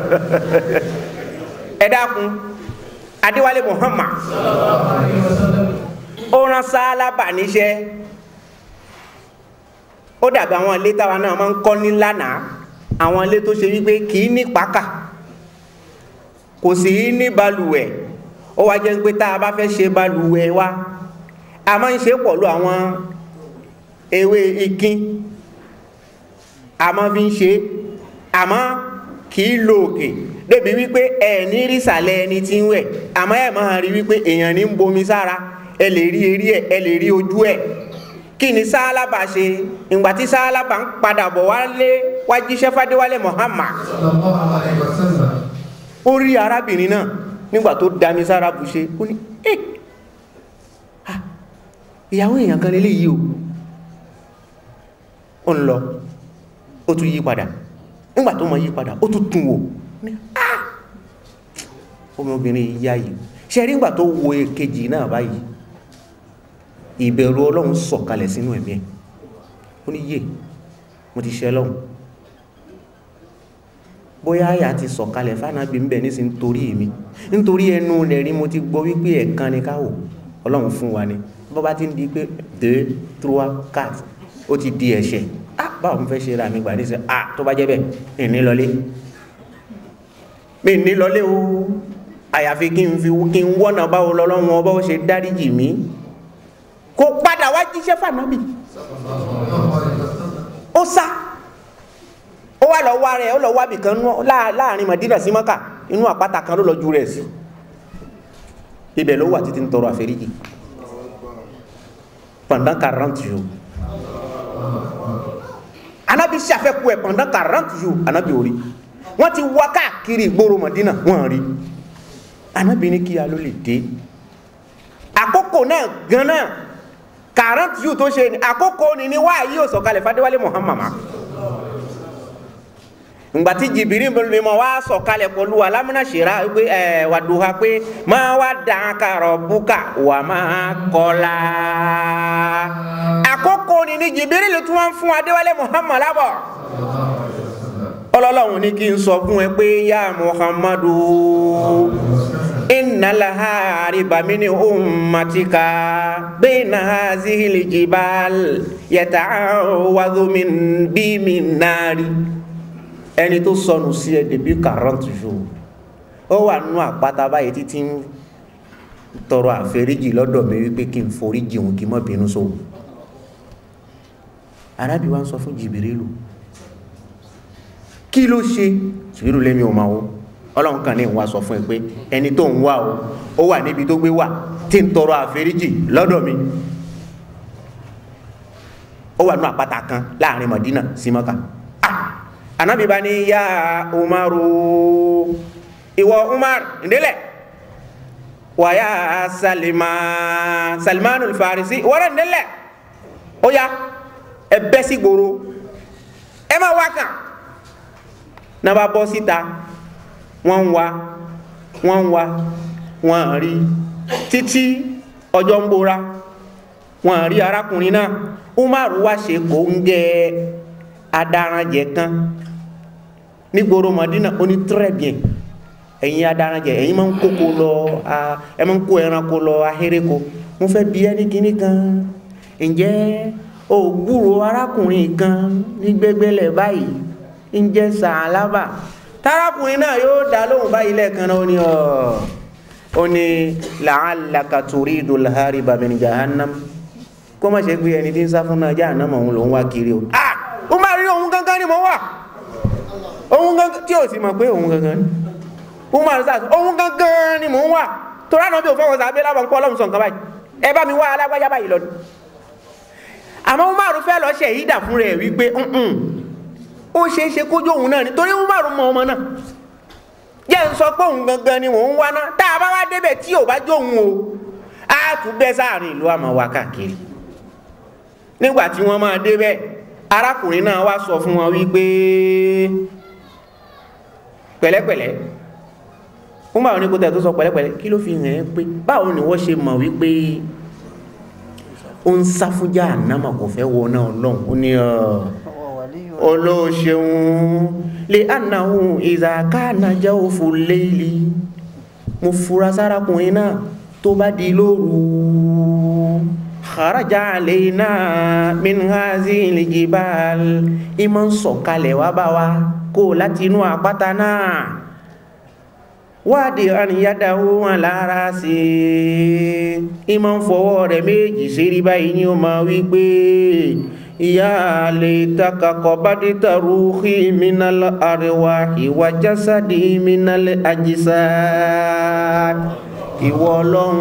ẹ dákun Adéwálé Muhammad ó rán Sálábà níṣẹ́ ó dàbí àwọn ilé táwa náà máa ń kọ́ ní lánàá àwọn ilé tó ṣe wípé kì í ní pákà kò sì í ní balùwẹ̀ ó wá jẹ́ pé tá a bá fẹ́ ṣe balùwẹ̀ wa a máa ń ṣe pọ̀lú àwọn ewé ikin a máa fi ń ṣe àmọ́ kì í lo òkè débi wípé ẹ̀ ní rí ìsàlẹ̀ ẹni tí ń wẹ̀ àmọ́ ẹ̀ máa rí wípé èèyàn ní ń bomi sára ẹ lè rí eré ẹ̀ ẹ lè rí ojú ẹ̀ kí ni Sálábà ṣe ìgbà tí Sálábà ń padà bọ̀ wálé wá jíṣẹ́ f'Adéwálé Muhammad ó rí arábìnrin náà nígbà tó dami sára bù ṣe ó ní ẹ́ ìyàwó èèyàn kan lélẹ̀ yìí o ó ń lọ ó tún yí padà nígbà tó mọ yí padà ó tún tún wò ní ọmọbìnrin yá yìí ṣe rí nígbà tó wo èkejì náà báyìí ìbẹ̀rù Ọlọ́run sọ̀kalẹ̀ sínú ẹ̀mí ẹ̀ ó ní yé mo ti ṣe Ọlọ́run bóyá àyà ti sọ̀kalẹ̀ fánàbí ń bẹ̀ ní sí nítorí mi nítorí ẹnu rẹ̀ rí mo ti gbọ́ wípé ẹ̀kan ni káwò Ọlọ́run fún wa ni bọ́ bá ti ń di pé deux trois quatre ó ti di ẹ̀ṣẹ̀ ah báwo mo fẹ́ ṣe ra mi gbà ní sẹ́ ah tó bá jẹ́ bẹ́ẹ̀ ìní lọlé mi ní lọlé o àyàfi kí n fi kí n wọ́nà báwo lọ́lọ́run ọba ó ṣe dáríjì mí kò padà wá jíṣẹ́ fànábì ó sá ó wá lọ wá rẹ̀ ó lọ wá bìkan láàrin Madina sí Mọ́kà inú àpáta kan ló lọ ju rẹ̀ sí ibẹ̀ ló wà títí ń tọrọ àforíjì pendant quarante jours Ànábì ṣàfẹ́kù ẹ̀ pendant quarante jours Ànábì orí wọ́n ti wá káàkiri ìgboro Madina wọ́n rí Ànábì ní kí a ló lè dé àkókò náà gan náà quarante jours tó ṣe ní àkókò ní ní wáyé ò sọ̀kalẹ̀ f'Adéwálé Muhammad ngbàtí Jìbìrì ni mo wá sọ̀kalẹ̀ pẹ̀lú alámúná ṣèrà pé ẹ̀ wàdùhà pé máa wá dàákà rọ̀bùkà wà máa kọ́lá àkókò ní ní Jìbìrì lè tún wá fún Adéwálé Muhammad lábọ̀ Ọlọ́run ní kí n sọ fún ẹ pé yá Muhammadu inna laha riba min ummatika bayna hazihil jibal yata'awadhu min bi min nari ẹni tó sọnù sí ẹ débí quarante jours ó wà nínú àpáta báyìí títí ń tọrọ àforíjì lọ́dọ̀ mi wípé kí n foríjì òun kí n má bínú sóhun Ànábì wa ń sọ fún Jìbìrìlù kí ló ṣe Jìbìrìlù lẹ́mi ò máa wo Ọlọ́run kan ní ìwà sọ fún ẹ pé ẹni tó ń wá o ó wà níbi tó gbé wà tí ń tọrọ àforíjì lọ́dọ̀ mi ó wà nínú àpáta kan láàrin Madina sí Mọ́kà Ànábì bá ní yá Umaru ìwọ Umar ìdílẹ̀ wà yá Salman Salmanul Farisi wọ́rẹ̀ ìdílẹ̀ ó yá ẹbẹ́ sí gbòòrò ẹ má wá kàn náà bá bọ́ síta wọ́n ń wá wọ́n ń wá wọ́n rí títí ọjọ́ ń bora wọ́n rí arákùnrin náà Umar wá ṣe kò ń gẹ adaranjẹ kan nígboro Madina ó ní très bien ẹ̀yin adaranjẹ ẹ̀yin máa ń kókó lọ ẹ máa ń kó ẹranko lọ ahéreko mo fẹ́ bi ẹni kíní kan ǹjẹ́ o gbúrò arákùnrin kan ní gbẹgbẹlẹ̀ báyìí ǹjẹ́ Sàlábà tarákùnrin náà yóò dá lóhùn báyìí lẹ́ẹ̀kan náà ó ní ọ̀ ó ní la'allaka turidul hariba min jahannam kó má ṣe pé ẹni tí ń sá fún náà jahannam òun lòun wá kiri o ah ó máa rí òun gangan ni mo wà òun gangan tí ò sì mọ̀ pé òun gangan ni ó máa rí sáà òun gangan ni mo wà tó ránà bí ò fọwọ́ sábẹ́ lábọ̀ ń pọ́ ọlọ́run sọ nǹkan báyìí ẹ bá mi wá alágbájá báyìí lọ́dún àmọ́ Umaru fẹ́ lọ ṣe ìdà fún rẹ̀ wípé ó ṣeé ṣe kójú òun náà nítorí Umaru mọ ọmọ náà jẹ́ ń sọ pé òun gangan ni mò ń wá náà tá a bá wá débẹ̀ tí ò bá jó òun o á tún bẹ́ sáàrin ìlú àmọ́ wa káàkiri nígbà tí wọ́n máa débẹ̀ arákùnrin náà wá sọ fún wọn wípé pẹ̀lẹ́pẹ̀lẹ́ Umaru ní kó tẹ̀ tó sọ pẹ̀lẹ́pẹ̀lẹ́ kí ló fi hàn ẹ́ pé báwo ni wọ́n ṣe mọ̀ wípé ó ń sá fún Jahannama kò fẹ́ wọ náà lọ́hùn ó ní olóṣèun lè annahu idha kana jawfu layli mo fura sárakùnrin náà tó bá di lóru kharaja alayna min hazil jibal ìmọ̀ ń sọ̀kalẹ̀ wá bá wa kó láti inú àpáta náà wádìí àníyádáwó wọn lára sí ìmọ̀ ń fọwọ́ rẹ̀ méjì sérí báyìí ni ó máa wí pé ìyá lè takakọ̀ bá dé tarúhí minal arwahi wa jasadi minal ajisad ìwọ Ọlọ́run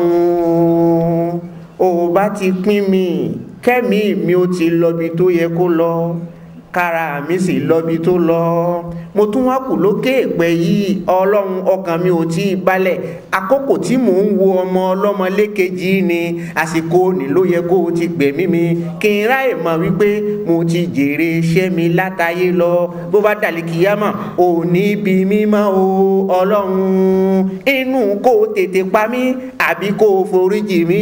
ó bá ti pín mi kẹ́mi mi ó ti lọ́bi tó yẹ kó lọ kára mi sì lọ́bi tó lọ mo tún wá kù lókè pẹ̀ yìí Ọlọ́run ọkàn mi ò tí ì balẹ̀ àkókò tí mò ń wo ọmọ ọlọ́mọ lékejì ni àsìkò ní ló yẹ kó o ti gbẹ̀mí mi kí n ráyè mọ̀ wípé mo ti jèrè iṣẹ́ mi látayé lọ bó bá dàlí kíyámà ò ní bí mímọ́ o Ọlọ́run inú kó o tètè pa mí àbí kó o foríjì mí.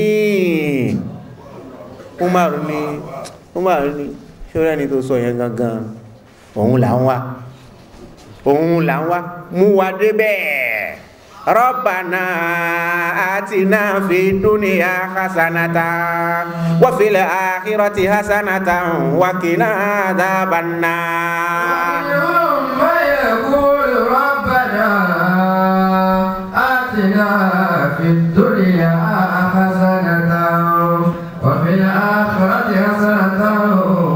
Umaru ni Umaru ni ṣọ́rẹ́ ẹni tó sọ yẹn gangan òun là ń wá òun là ń wá mú wa débẹ̀ Rabbana atina fid dunya hasanatan wa fil akhirati hasanatan wa qina adhaban nar Rabbana atina fid dunya hasanatan wa fil akhirati hasanatan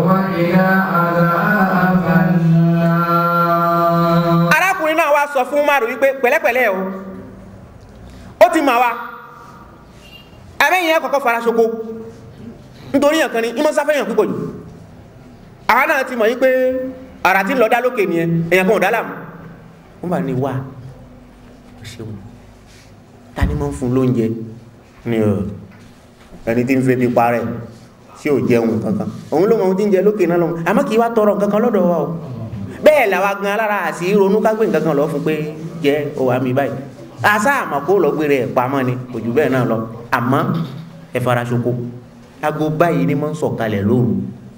arákùnrin náà wá sọ fún Umaru wípé pẹ̀lẹ́pẹ̀lẹ́ o ó ti mà wá abẹ́yìn ẹ̀ kọ̀kọ́ fara ṣoko nítorí yàn kan ní ìmọ̀ sáfẹ́yàn púpọ̀ jù àwọn náà ti mọ̀ wípé àrà tí ń lọ dá lókè ní ẹ èyàn kan ò dá láàmú wọ́n bá ní wà ó ṣeun ta ni mọ́ ń fún lóúnjẹ ní ẹni tí ń fẹ́ bí parẹ́ tí ò jẹun kankan òun ló mọ ohun tí ń jẹ lókè náà lọ́wọ́ àmọ́ kì í wá tọrọ kankan lọ́dọ̀ wa o bẹ́ẹ̀ làwa gan alára àti ronú ká gbé nǹkan kan lọ fún pé jẹ́ òwà mi báyìí àṣà àmọ́ kó lọ gbé rẹ̀ pamọ́ ni kò jù bẹ́ẹ̀ náà lọ àmọ́ ẹ fara ṣoko aago báyìí ni mo ń sọ̀kalẹ̀ lóru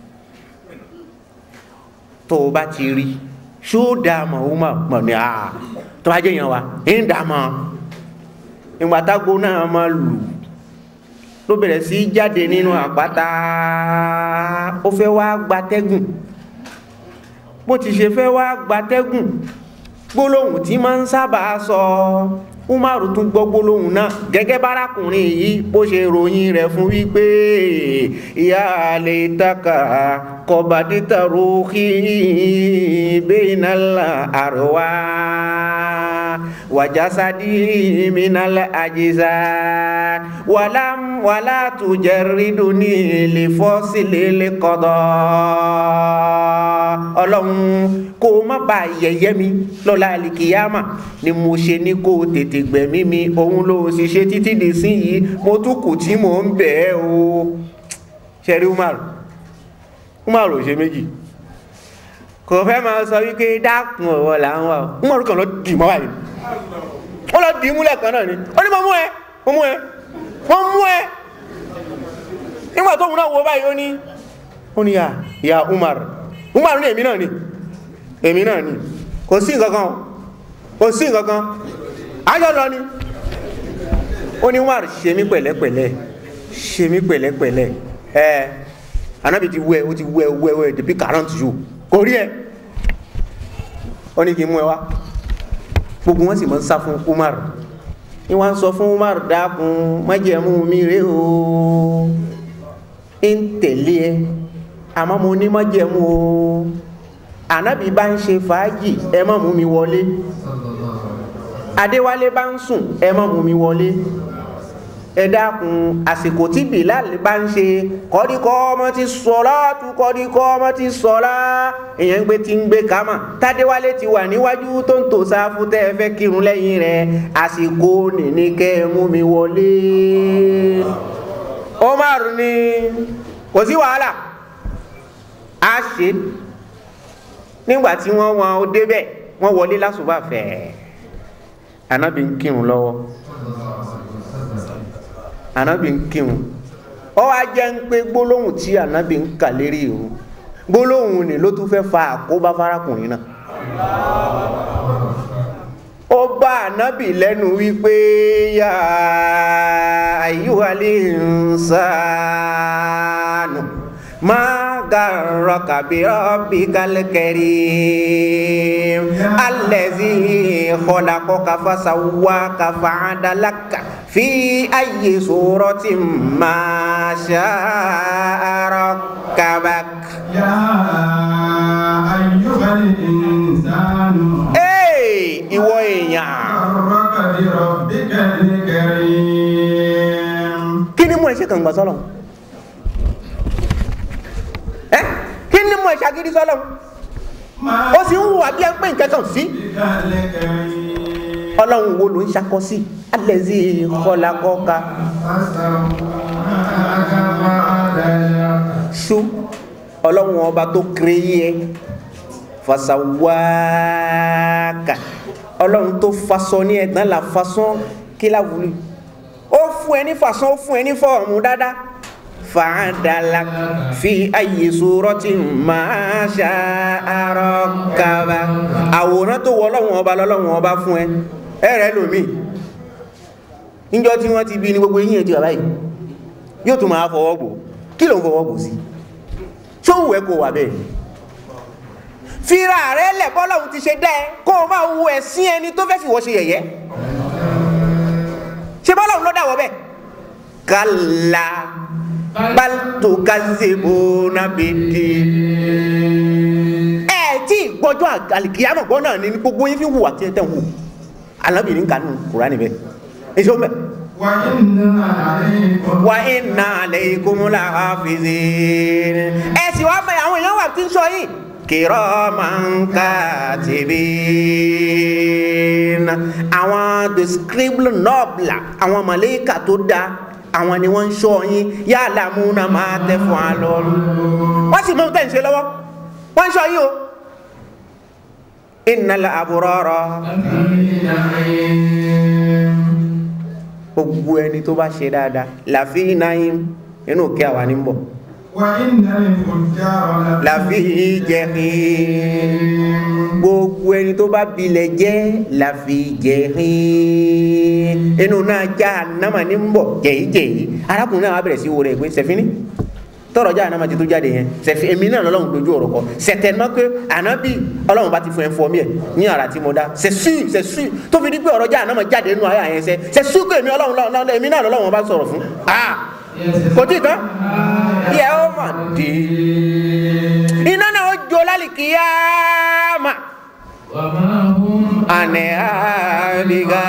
tó o bá ti rí ṣó dáa mọ̀ ó mọ̀ ní à tó bá jẹ́ yẹn wa ń dà mọ́ ìgbà tágo náà máa lù ló bẹ̀rẹ̀ sí jáde nínú àpáta ó fẹ́ wá gbatẹ́gùn bó ti ṣe fẹ́ wá gbatẹ́gùn gbólóhùn tí máa ń sábà sọ Umaru tún gbọ́ gbólóhùn náà gẹ́gẹ́ bárakùnrin yìí bó ṣe ròyìn rẹ̀ fún wípé ìyá lè taka kọbadítà rúkì bainal arwa wajasadi minal ajizad walam wala tujarriduni li fosilil qada Ọlọ́run kó má bà yẹ̀yẹ́ mi lọ́la àlìkìyàmà ni mo ṣe ní kó tètè gbẹ̀mí mi òun ló sì ṣe títí di sí yìí mo tún kù tí mò ń bẹ̀ ẹ́ o ṣẹ́rí Umaru Umaru ò ṣe méjì kò fẹ́ máa sọ wípé dákun ọ̀wọ́ là ń wà ó Umaru kan lọ dì mọ́ báyìí wọ́n lọ dì í múlẹ̀ kan náà ni ó ní mo mú ẹ mo mú ẹ mo mú ẹ nígbà tó múná wo báyìí ó ní ó ní ya Umar Umar ní èmi náà ni èmi náà ni kò sí nǹkan kan kò sí nǹkan kan ayọ̀ lọ ni ó ní Umar ṣe mí pẹ̀lẹ́pẹ̀lẹ́ ṣe mí pẹ̀lẹ́pẹ̀lẹ́ ẹ Ànábì ti wẹ ó ti wẹ wẹ wẹ depuis quarante jours kò rí ẹ ó ní kí n mú ẹ wá gbogbo wọn sì máa ń sá fún Umar ni wọn sọ fún Umar dákun májẹ̀mú mi rè o ń tẹ̀lé ẹ àmọ́ mo ní májẹ̀mú o Ànábì bá ń ṣe fàájì ẹ má mú mi wọlé Adéwálé bá ń sùn ẹ má mú mi wọlé ẹ dákun àsìkò tí Bilal bá ń ṣe kọ́díkọ́ ọmọ ti sọ̀lá tu kọ́díkọ́ ọmọ ti sọ̀lá èèyàn ń gbé tí ń gbé kámà tádéwálé ti wà níwájú tó ń tò sáfù tẹ́ ẹ fẹ́ kírun lẹ́yìn rẹ̀ àsìkò nìní kẹ́ ẹ mú mi wọlé. Omar ní kò sí wàhálà á ṣe nígbà tí wọ́n wọn ó débẹ̀ wọ́n wọlé lásùbà fẹ́ Ànábì ń kírun lọ́wọ́ Ànábì ń kírun ó wá jẹ́ ń pé gbólóhùn tí Ànábì ń kà lérí o gbólóhùn ni ló tún fẹ́ fa àkóbá fárakùnrin náà ó bá Ànábì lẹ́nu wípé yá ayyuhal insanu ma garraka bi rabbikal karim allazi khalaqaka fasawwaka fa'adalaka fi ayyi suratin ma sha'a rakkabak ya ayyuhal insanu eh ìwọ èèyàn garraka bi rabbikal karim kí ni mo ṣe kan gba sọ́lọ́run eh kí ni mo ṣagídí sọ́lọ́run ó sì ń hùwà bí ẹ ń pè nǹkan kan sí Ọlọ́run wo ló ń ṣakọ sí allazi khalaqaka ṣú Ọlọ́run ọba tó créé ẹ fasawaka Ọlọ́run tó façon ní ẹ dans la façon qu'il a voulu ó fún ẹ ní façon ó fún ẹ ní fọ́ọ̀mù dáadáa fa'adalak fi ayyi suratin ma sha'a rakkabak àwòrán tó wọ Ọlọ́run ọba lọ́lọ́run ọba fún ẹ ẹ̀rẹ́ lómi níjọ́ tí wọ́n ti bí ní gbogbo yín ẹ̀tí bàbá yìí yóò tún máa fọwọ́ gbò kí ló ń fọwọ́ gbò sí ṣó wù ẹ́ kó wà bẹ́ẹ̀ fira rẹ̀ lẹ̀ bọ́lọ́run ti ṣe dẹ́ kó o máa wu ẹ̀sìn ẹni tó fẹ́ fi wọ́ ṣe yẹ̀yẹ́ ṣe bọ́lọ́run ló dáwọ́ bẹ́ẹ̀ kálá bal tukazibuna bid-din ẹ̀ tí gbọ́jọ́ àlìkìyàmọ̀ gbọ́ náà ní gbogbo yín fi hùwà tí ẹ tẹ̀ ń hù alábìnrin kanú Kùránì bẹ́ẹ̀ èso mẹ́ wa inna alaykum lahafizin ẹ sì wá mẹ́ àwọn èèyàn wà tí ń sọ yìí kiraman katibin àwọn the scribble noble àwọn màláíkà tó dáa àwọn ni wọ́n ń ṣọ́ yín ya'lamuna ma taf'alun wọ́n sì mọ́ tẹ́ ń ṣe lọ́wọ́ wọ́n ń ṣọ́ yín o innal abrara gbogbo ẹni tó bá ṣe dáadáa lafi na'im inú kí àwa ní bọ̀ lafi jahim gbogbo ẹni tó bá bilẹ̀ jẹ́ lafi jahim inú náà jahannama ní bọ̀ jẹ̀yìjẹ̀yì arákùnrin náà wà bẹ̀rẹ̀ sí wo rẹ̀ pé sẹ̀fínì tọrọ jahannama ti tó jáde yẹn sẹ̀fí èmi náà lọ́lọ́run dojú ọ̀rọ̀ kọ certainement pé ànábì Ọlọ́run bá ti fún ẹ fọ́ mi ẹ̀ ní ara tí mo dá c'est sûr c'est sûr tó fi di pé ọ̀rọ̀ jahannama jáde nínú ayé àyẹn sẹ́ c'est sûr pé èmi Ọlọ́run èmi náà lọ́lọ́run bá sọ̀rọ̀ fún ah kò tí ì tán yẹ ó mà dé iná náà ó jó lálìkíyàmà àní àbígá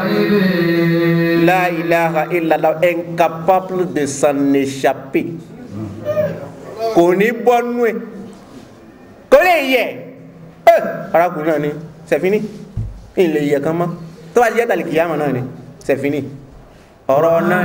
la ilaha illallah incapable de s'en échapper kò ní bọ́nú ẹ̀ kò lè yẹ ẹ́ arákùnrin náà ni sẹ̀fínì ilẹ̀ yẹ kan mọ́ tó bá jẹ́ tàlìkìyàmà náà ni sẹ̀fínì ọ̀rọ̀ náà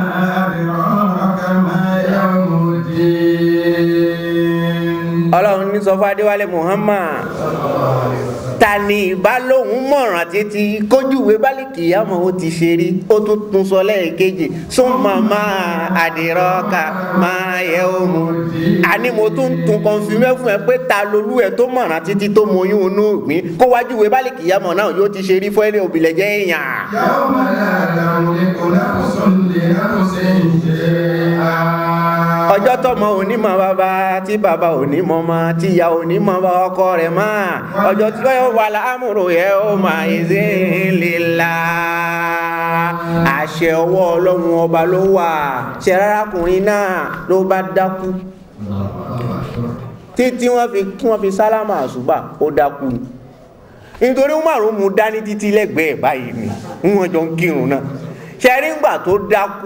ọlọ́run ní sọ fún Adéwálé Muhammad ta ni ìbálòhùn mọ̀ràn títí kójúwé bálíkì àmọ́ ó ti ṣe rí ó tún tún sọ lẹ́ẹ̀kejì súnmọ́ máa àdìrọ́ọ̀kà máa yẹ òmu àní mo tún tún kọ̀ǹfìmẹ́ fún ẹ pé ta lolú ẹ tó mọ̀ràn títí tó mọ oyún inú ìgbín kó wájúwé bálíkì àmọ́ náà yóò ti ṣe rí fún ẹni òbílẹ̀ jẹ́ èèyàn. يوم لا تملك نفس لنفس شيئا ọjọ́ tọmọ onímọ̀ bàbá tí bàbá onímọ̀ ọmọ tí ìyá onímọ̀ ọkọ rẹ̀ mọ́ ọjọ́ tí ó wà láàmúrò yẹ ó máa ìzí lílá àṣẹ ọwọ́ ọlọ́run ọba ló wà ṣe rárákùnrin náà ló bá dákú títí wọ́n fi kí wọ́n fi sálámà àṣùbà ó dákú nítorí Umaru mú dání títí lẹ́gbẹ̀ẹ́ báyìí ni wọ́n jọ ń kírun náà ṣẹ́rí ńgbà tó dákú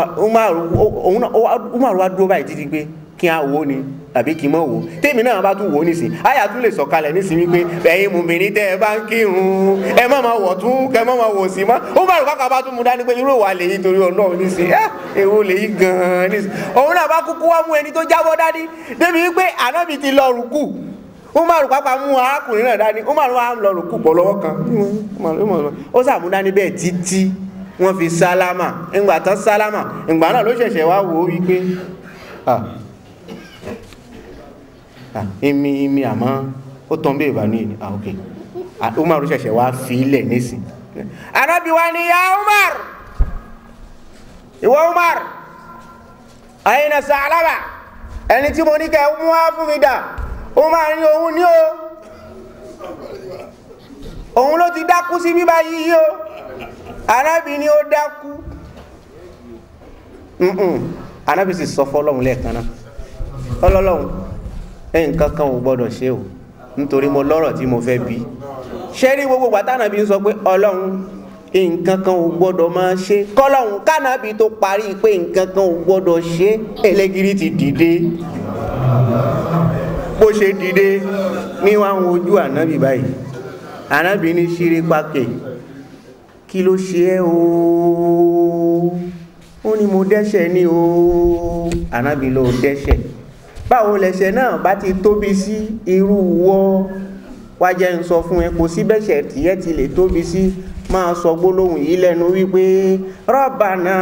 Umaru wá dúró báyìí títí pé kí á wò ní tàbí kí mọ́ wò tèmi náà bá tún wò ní sí àyà tún lè sọ̀kalẹ̀ ní sí wípé ẹ̀yin mùmínì tẹ́ ẹ bá ń kírun ẹ má máa wọ̀ tún kẹ má máa wò sí mọ́ Umaru káka bá tún mú dání pé irú wà lèyí torí Ọlọ́run ní sí ẹ́ èwo lèyí gan-an ní sí òun náà bá kúkú wá mú ẹni tó jábọ́ dání débi wípé ànábì ti lọ rùkú Umaru pápá mú arákùnrin náà dání Umaru wá lọ rùkú pọ̀ lọ́wọ́ kan ó sàmú dání bẹ́ẹ̀ títí wọ́n fi sálámà ìgbà tán sálámà ìgbà náà ló ṣẹ̀ṣẹ̀ wá wò ó wípé ìmì ìmì àmọ́ ó tán bí ìbànú ìní àókè Umaru ṣẹ̀ṣẹ̀ wá fi ilẹ̀ nísì Ànábì wá ní ya Umar ìwọ Umar àyínà sàlámà ẹni tí mo ní kẹ mú wá fún mi dà Umar ní òun ní o òun ló ti dákú sí bíbá yìí o Ànábì ni ó dákú Ànábì sì sọ fọ́lọ́run lẹ́ẹ̀kan náà ọlọ́lọ́run nǹkan kan ò gbọ́dọ̀ ṣe o nítorí mo lọ́rọ̀ tí mo fẹ́ bí ṣé rí gbogbo gbàtánàbí ń sọ pé ọlọ́run nǹkan kan ò gbọ́dọ̀ máa ṣe kọ́lọ́run kánàbí tó parí pé nǹkan kan ò gbọ́dọ̀ ṣe Ẹlẹ́gìrì ti dìde bó ṣe dìde ní wọ́n ń wojú Ànábì báyìí Ànábì ní ṣírí pákè kí ló ṣe ẹ́ o ó ní mo dẹ́ṣẹ̀ ní o Ànábì ló dẹ́ṣẹ̀ báwo lẹ̀ṣẹ̀ náà bá ti tóbi sí irú wọ́ wá jẹ́ ń sọ fún ẹ kò sí bẹ́ṣẹ̀ tìyẹ́ ti lè tóbi sí máa sọ gbólóhùn yìí lẹ́nu wípé Rabbana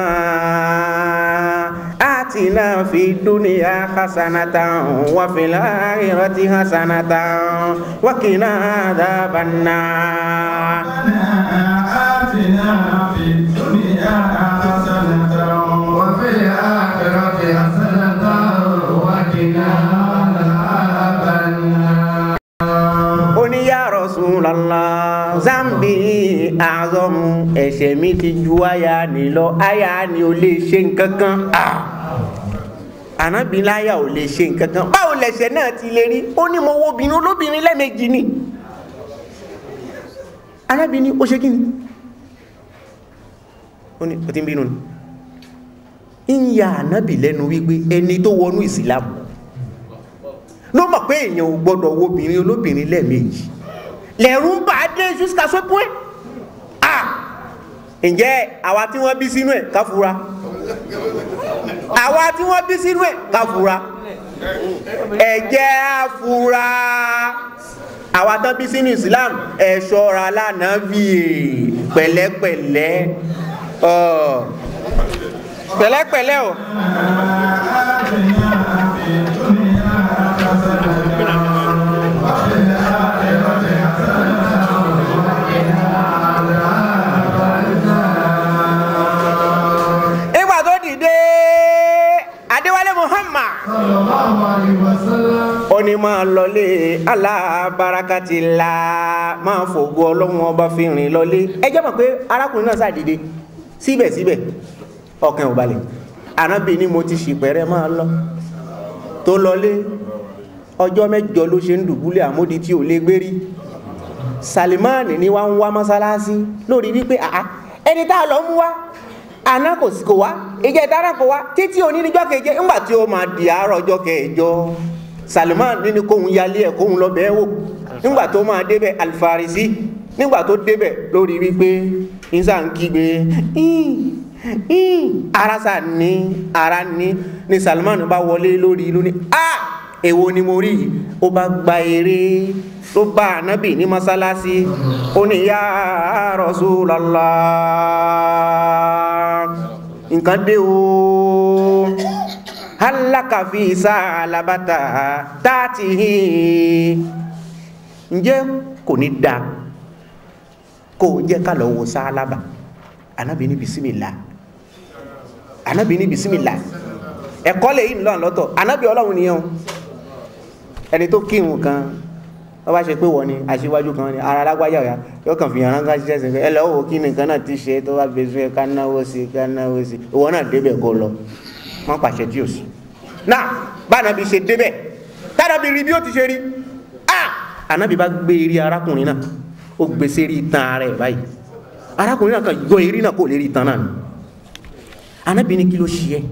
atina fid dunya hasanatan wa fil akhirati hasanatan wa qina adhaban nar آتنا في الدنيا حسنة وفي الآخرة حسنة وقنا عذاب النار. قل يا رسول الله ذنبي أعظم ẹ̀ṣẹ̀ mi ti ju aya ni lọ aya ni ò lè ṣe nǹkan kan Ànábì láyà ò lè ṣe nǹkan kan báwo lẹ̀ṣẹ̀ náà ti lè rí ó ní mo wo obìnrin olóbìnrin lẹ́ẹ̀mejì ni Ànábì ní ó ṣe kí ni ó ní ó ti ń bínú ni ń ya Ànábì lẹ́nu wípé ẹni tó wọnú ìsìlámù ló mọ̀ pé èèyàn ò gbọ́dọ̀ wo obìnrin olóbìnrin lẹ́ẹ̀mejì lẹ́rù ń bà á dé jusqu'à ce point ah ǹjẹ́ àwa tí wọ́n bí sínú ẹ̀ ká fura àwa tí wọ́n bí sínú ẹ̀ ká fura ẹ jẹ́ á fura àwa tán bí sínú Islam ẹ ṣọ́ra lánàá bí pẹ̀lẹ́pẹ̀lẹ́ pẹ̀lẹ́pẹ̀lẹ́ o. ìgbà tó dìde Adéwálé Muhammad ó ní máa lọlé alábarakati la máa fògo Ọlọ́run ọba fi rìn lọlé ẹ jẹ́ mọ̀ pé arákùnrin náà sáà dìde síbẹ̀síbẹ̀ ọkàn ò balẹ̀ Ànábì ní mo ti ṣìpẹ̀rẹ̀ máa lọ tó lọlé ọjọ́ mẹ́jọ ló ṣe ń dùbúlẹ̀ àmódi tí ò lè gbérí Salimani ni wá ń wá mọ́sálásí lórí wípé àá ẹni tá a lọ mú wá àná kò sí kò wá ìjẹ́ ìdára kò wá títí òní níjọ́ keje ńgbà tí ó máa di àárọ̀ ọjọ́ kẹjọ Salimani ní kóhun yálé ẹ̀ kóhun lọ bẹ́ẹ̀ wò nígbà tó máa débẹ̀ Al-Farisi nígbà tó débẹ̀ lórí wípé ìsà ń kígbe ara sà ní ara ní ni Salimani bá wọlé lórí ìlú ní ah èwo ni mo rí ó bá gba eré ló bá ànábì ní mọ́sálásí ó ní ya Rasulullah nǹkan dé o halaka fi sa'alabata tatihi ǹjẹ́ kò ní dá kó jẹ́ ká lọ wo Sa'alaba ànábì ní bisimilá ànábì ní bisimilá ẹ̀kọ́ lè yí ńlọ lọ́tọ̀ ànábì ọlọ́run nìyẹn ẹni tó kírun kan wọ́n bá ṣe pé wọ́n ni aṣíwájú kan ni ara alágbájá ọ̀yá yóò kàn fi yàrá ká ṣiṣẹ́ sí ẹ lọ́wọ́ kí nìkan náà ti ṣe tó bá bẹ̀rẹ̀ ká náwó sí ká náwó sí ìwọ náà débẹ̀ kó lọ wọ́n pàṣẹ tí ò sí náà bá ànábì ṣe débẹ̀ tànábì rí bí ó ti ṣe rí ah ànábì bá gbé eré arákùnrin náà ó gbé sí eré itan rẹ̀ báyìí arákùnrin náà kan yọ eré náà kó lè rí itan náà ànábì ní kí ló ṣe ẹ́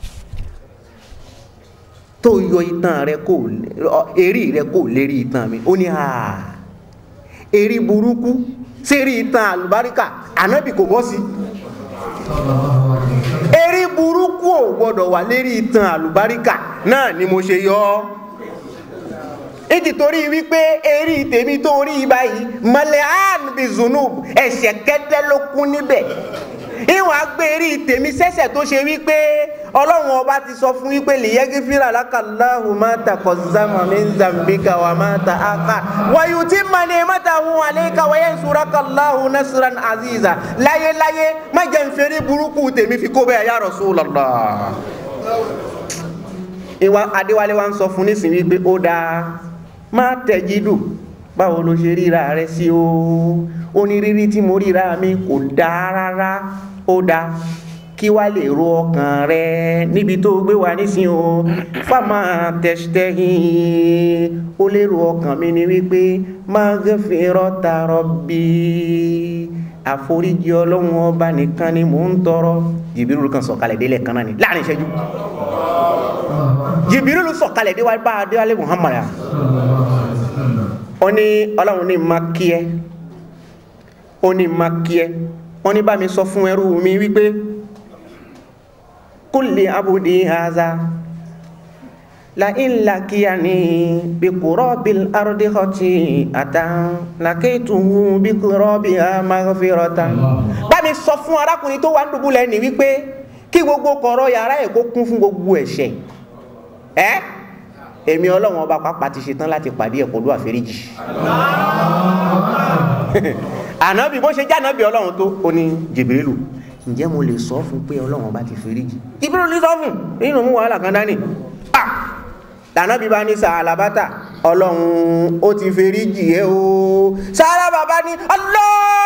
tó yọ itan rẹ kó eré rẹ kó lérí itan mi ó ní à eré burúkú sérí itan àlùbáríkà ànábì kò bọ́ sí eré burúkú ò gbọdọ̀ wà lérí itan àlùbáríkà náà ni mo ṣe yọ ọ́ ètì torí wípé eré tèmi tó rí báyìí malehan bizunub ẹ̀ṣẹ̀ kẹ́tẹ́ ló kún níbẹ̀ ìwọ̀n agbèrè tèmi sẹ́sẹ̀ tó ṣe wípé ọlọ́run ọba ti sọ fún wípé liyaghfira laka Allahu ma taqaddama min dhanbika wa ma ta'akhkhara wa yutimma ni'matahu alayka wa yansuraka Allahu nasran aziza láyéláyé má jẹ́ ń fèrè burúkú tèmi fi kó bẹ́ẹ̀ ya Rasulullah. ìwà adéwálé wa ń sọ fún nísìnyí wípé ó dáa má tẹ̀jídù báwo ló ṣe ríra rẹ sí o onírírí tí mo ríra mi kò dáa rárá ó dáa kí wá lè ro ọkàn rẹ níbi tó gbé wa nísìn o fáma tẹ̀sítẹ́hìn ó lè ro ọkàn mi ní wípé maghfirata rabbi àforíjì ọlọ́run ọba nìkan ni mò ń tọrọ Jibril kan sọ̀kalẹ̀ délẹ̀ kan náà ni láàrin ìṣẹ́jú Jibril sọ̀kalẹ̀ dé wá bá adéwálé Muhammad ó ní ọlọ́run ní ma kí ẹ ó ní ma kí ẹ wọ́n ní bá mi sọ fún ẹrú mi wípé kulli abudi haza la in lakiyani bi qurabil ardi khati'atan lakaytuhu bi qurabiha maghfiratan bá mi sọ fún arákùnrin tó wà ndùbúlẹ̀ ní wípé kí gbogbo kọ̀rọ̀ yàrá ẹ̀ kó kún fún gbogbo ẹ̀ṣẹ̀ ẹ́ èmi ọlọ́run ọba pàápàá ti ṣetán láti pàdé ẹ̀ pẹ̀lú àforíjì ànábì bó ṣe jẹ́ ànábì ọlọ́run tó ó ní Jibrilu ǹjẹ́ mo lè sọ fún pé ọlọ́run ọba ti foríjì Jibrilu ní sọ fún nínú mú wàhálà kan dání ah ànábì bá ní Sa'alabata ọlọ́run ó ti foríjì ẹ o Sa'alaba bá ní Allah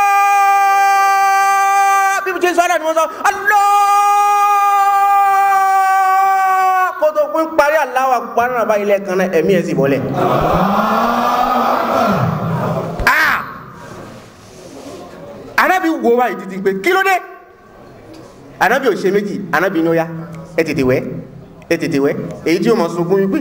bí mo ṣe sọ ọ́nà ni mo sọ Allah kó tó pín parí aláwà parí àbá ilẹ̀ kan náà ẹ̀mí ẹ̀ sì bọ́lẹ̀ anábì wo wá ìdídí pé kí ló dé anábì ò ṣe méjì anábì ní ó yá ẹ tètè wẹ̀ ẹ tètè wẹ̀ èyí tí ó mọ̀ sunkún wípé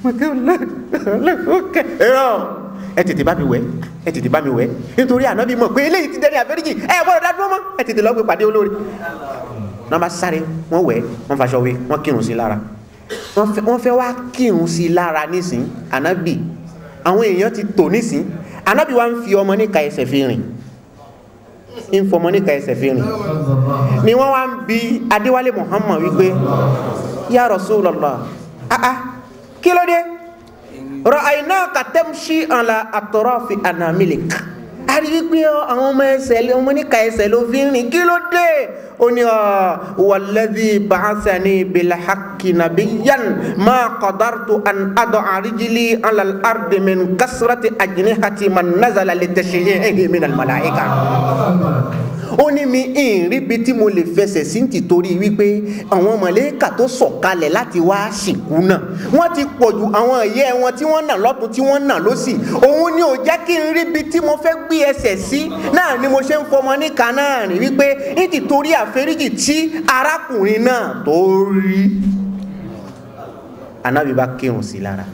ẹ tètè bá mi wẹ̀ ẹ tètè bá mi wẹ̀ nítorí anábì mọ̀ pé eléyìí ti dẹ́ni àfẹ́ríjì ẹ gbọ́dọ̀ dá dúró mọ́ ẹ tètè lọ gbé pàdé olórí wọ́n bá sáré wọ́n wẹ̀ wọ́n faṣọ wé wọ́n kírun sí lára wọ́n fẹ́ wá kírun sí lára nísìn anábì àwọn èèyàn ti tò nísìn anábì wá ń fi ọmọ níka ẹsẹ̀ fi rìn ìfọmọ níka ẹsẹ̀ fi rìn ni wọ́n wá ń bi adéwálé Muhammad wípé ya Rasulullah ah ah kí ló dé ra'aynaka tamshi ala atrafi anamilik a rí wípé àwọn ọmọ ẹsẹ̀ ọmọ níka ẹsẹ̀ ló fi rìn kí ló dé ó ní walladhi ba'athani bil haqqi nabiyyan ma qadartu an ad'a rijli ala al ardi min kasrati ajnihati man nazala li tashyi'ihi min al malaika ó ní mi ìrìbí tí mo lè fẹsẹ̀ sí ti torí wípé àwọn màláíkà tó sọ̀kalẹ̀ láti wá sìnkú náà wọ́n ti pọ̀jù àwọn ẹ̀yẹ́ wọn tí wọ́n nà lọ́tún tí wọ́n nà lósì òun ni ò jẹ́ kí n ríbi tí mo fẹ́ gbé ẹsẹ̀ sí náà ni mo ṣe ń fọmọ níka náà rìn wípé ní ti torí àforíjì tí arákùnrin náà tó rí anábì bá kírun sí lára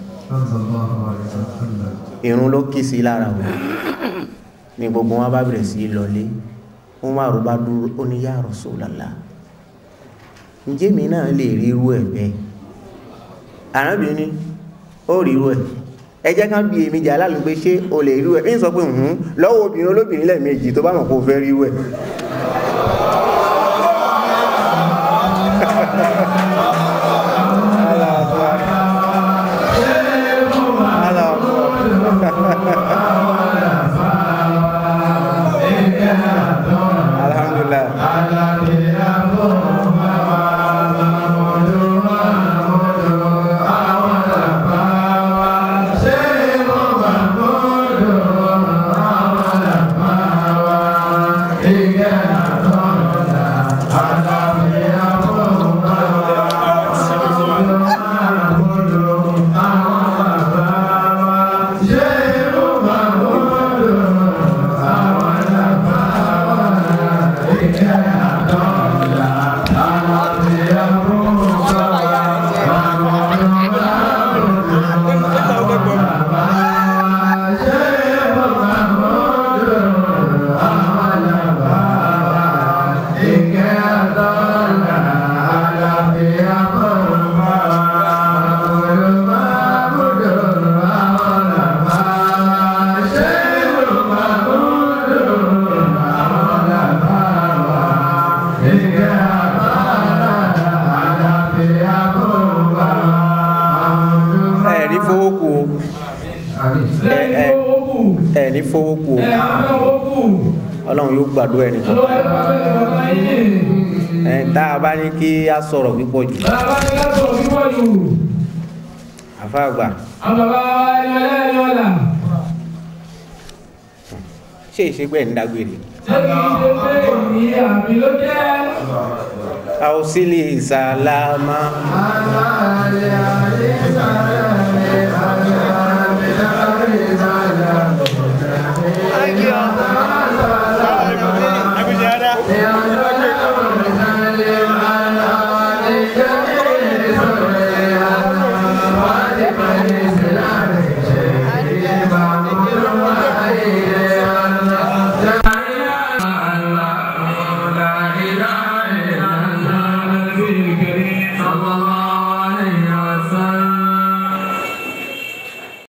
irun ló kí sí lára o ní gbogbo wọn bá bẹ̀rẹ̀ sí lọlé Umaru bá dúró ó ní ya Rasulullah ǹjẹ́ mi náà lè rí irú ẹ̀ bẹ́ẹ̀ arábìnrin ó rí irú ẹ̀ ẹ jẹ́ kán bí èmi jà lálù pé ṣé o lè irú ẹ̀ ní sọ pé hùn lọ́wọ́ obìnrin olóbìnrin lẹ́ẹ̀mejì tó bá mọ̀ kó fẹ́ rí irú ẹ̀ ẹni fowó kú ọlọ́run yóò gbàdúrà ẹni kan ẹ̀ tá a bá ní kí a sọ̀rọ̀ pípọ̀ jù àfáàgbà ṣe ìṣègbè ń dágbére àwòsílẹ̀ ìsàlámà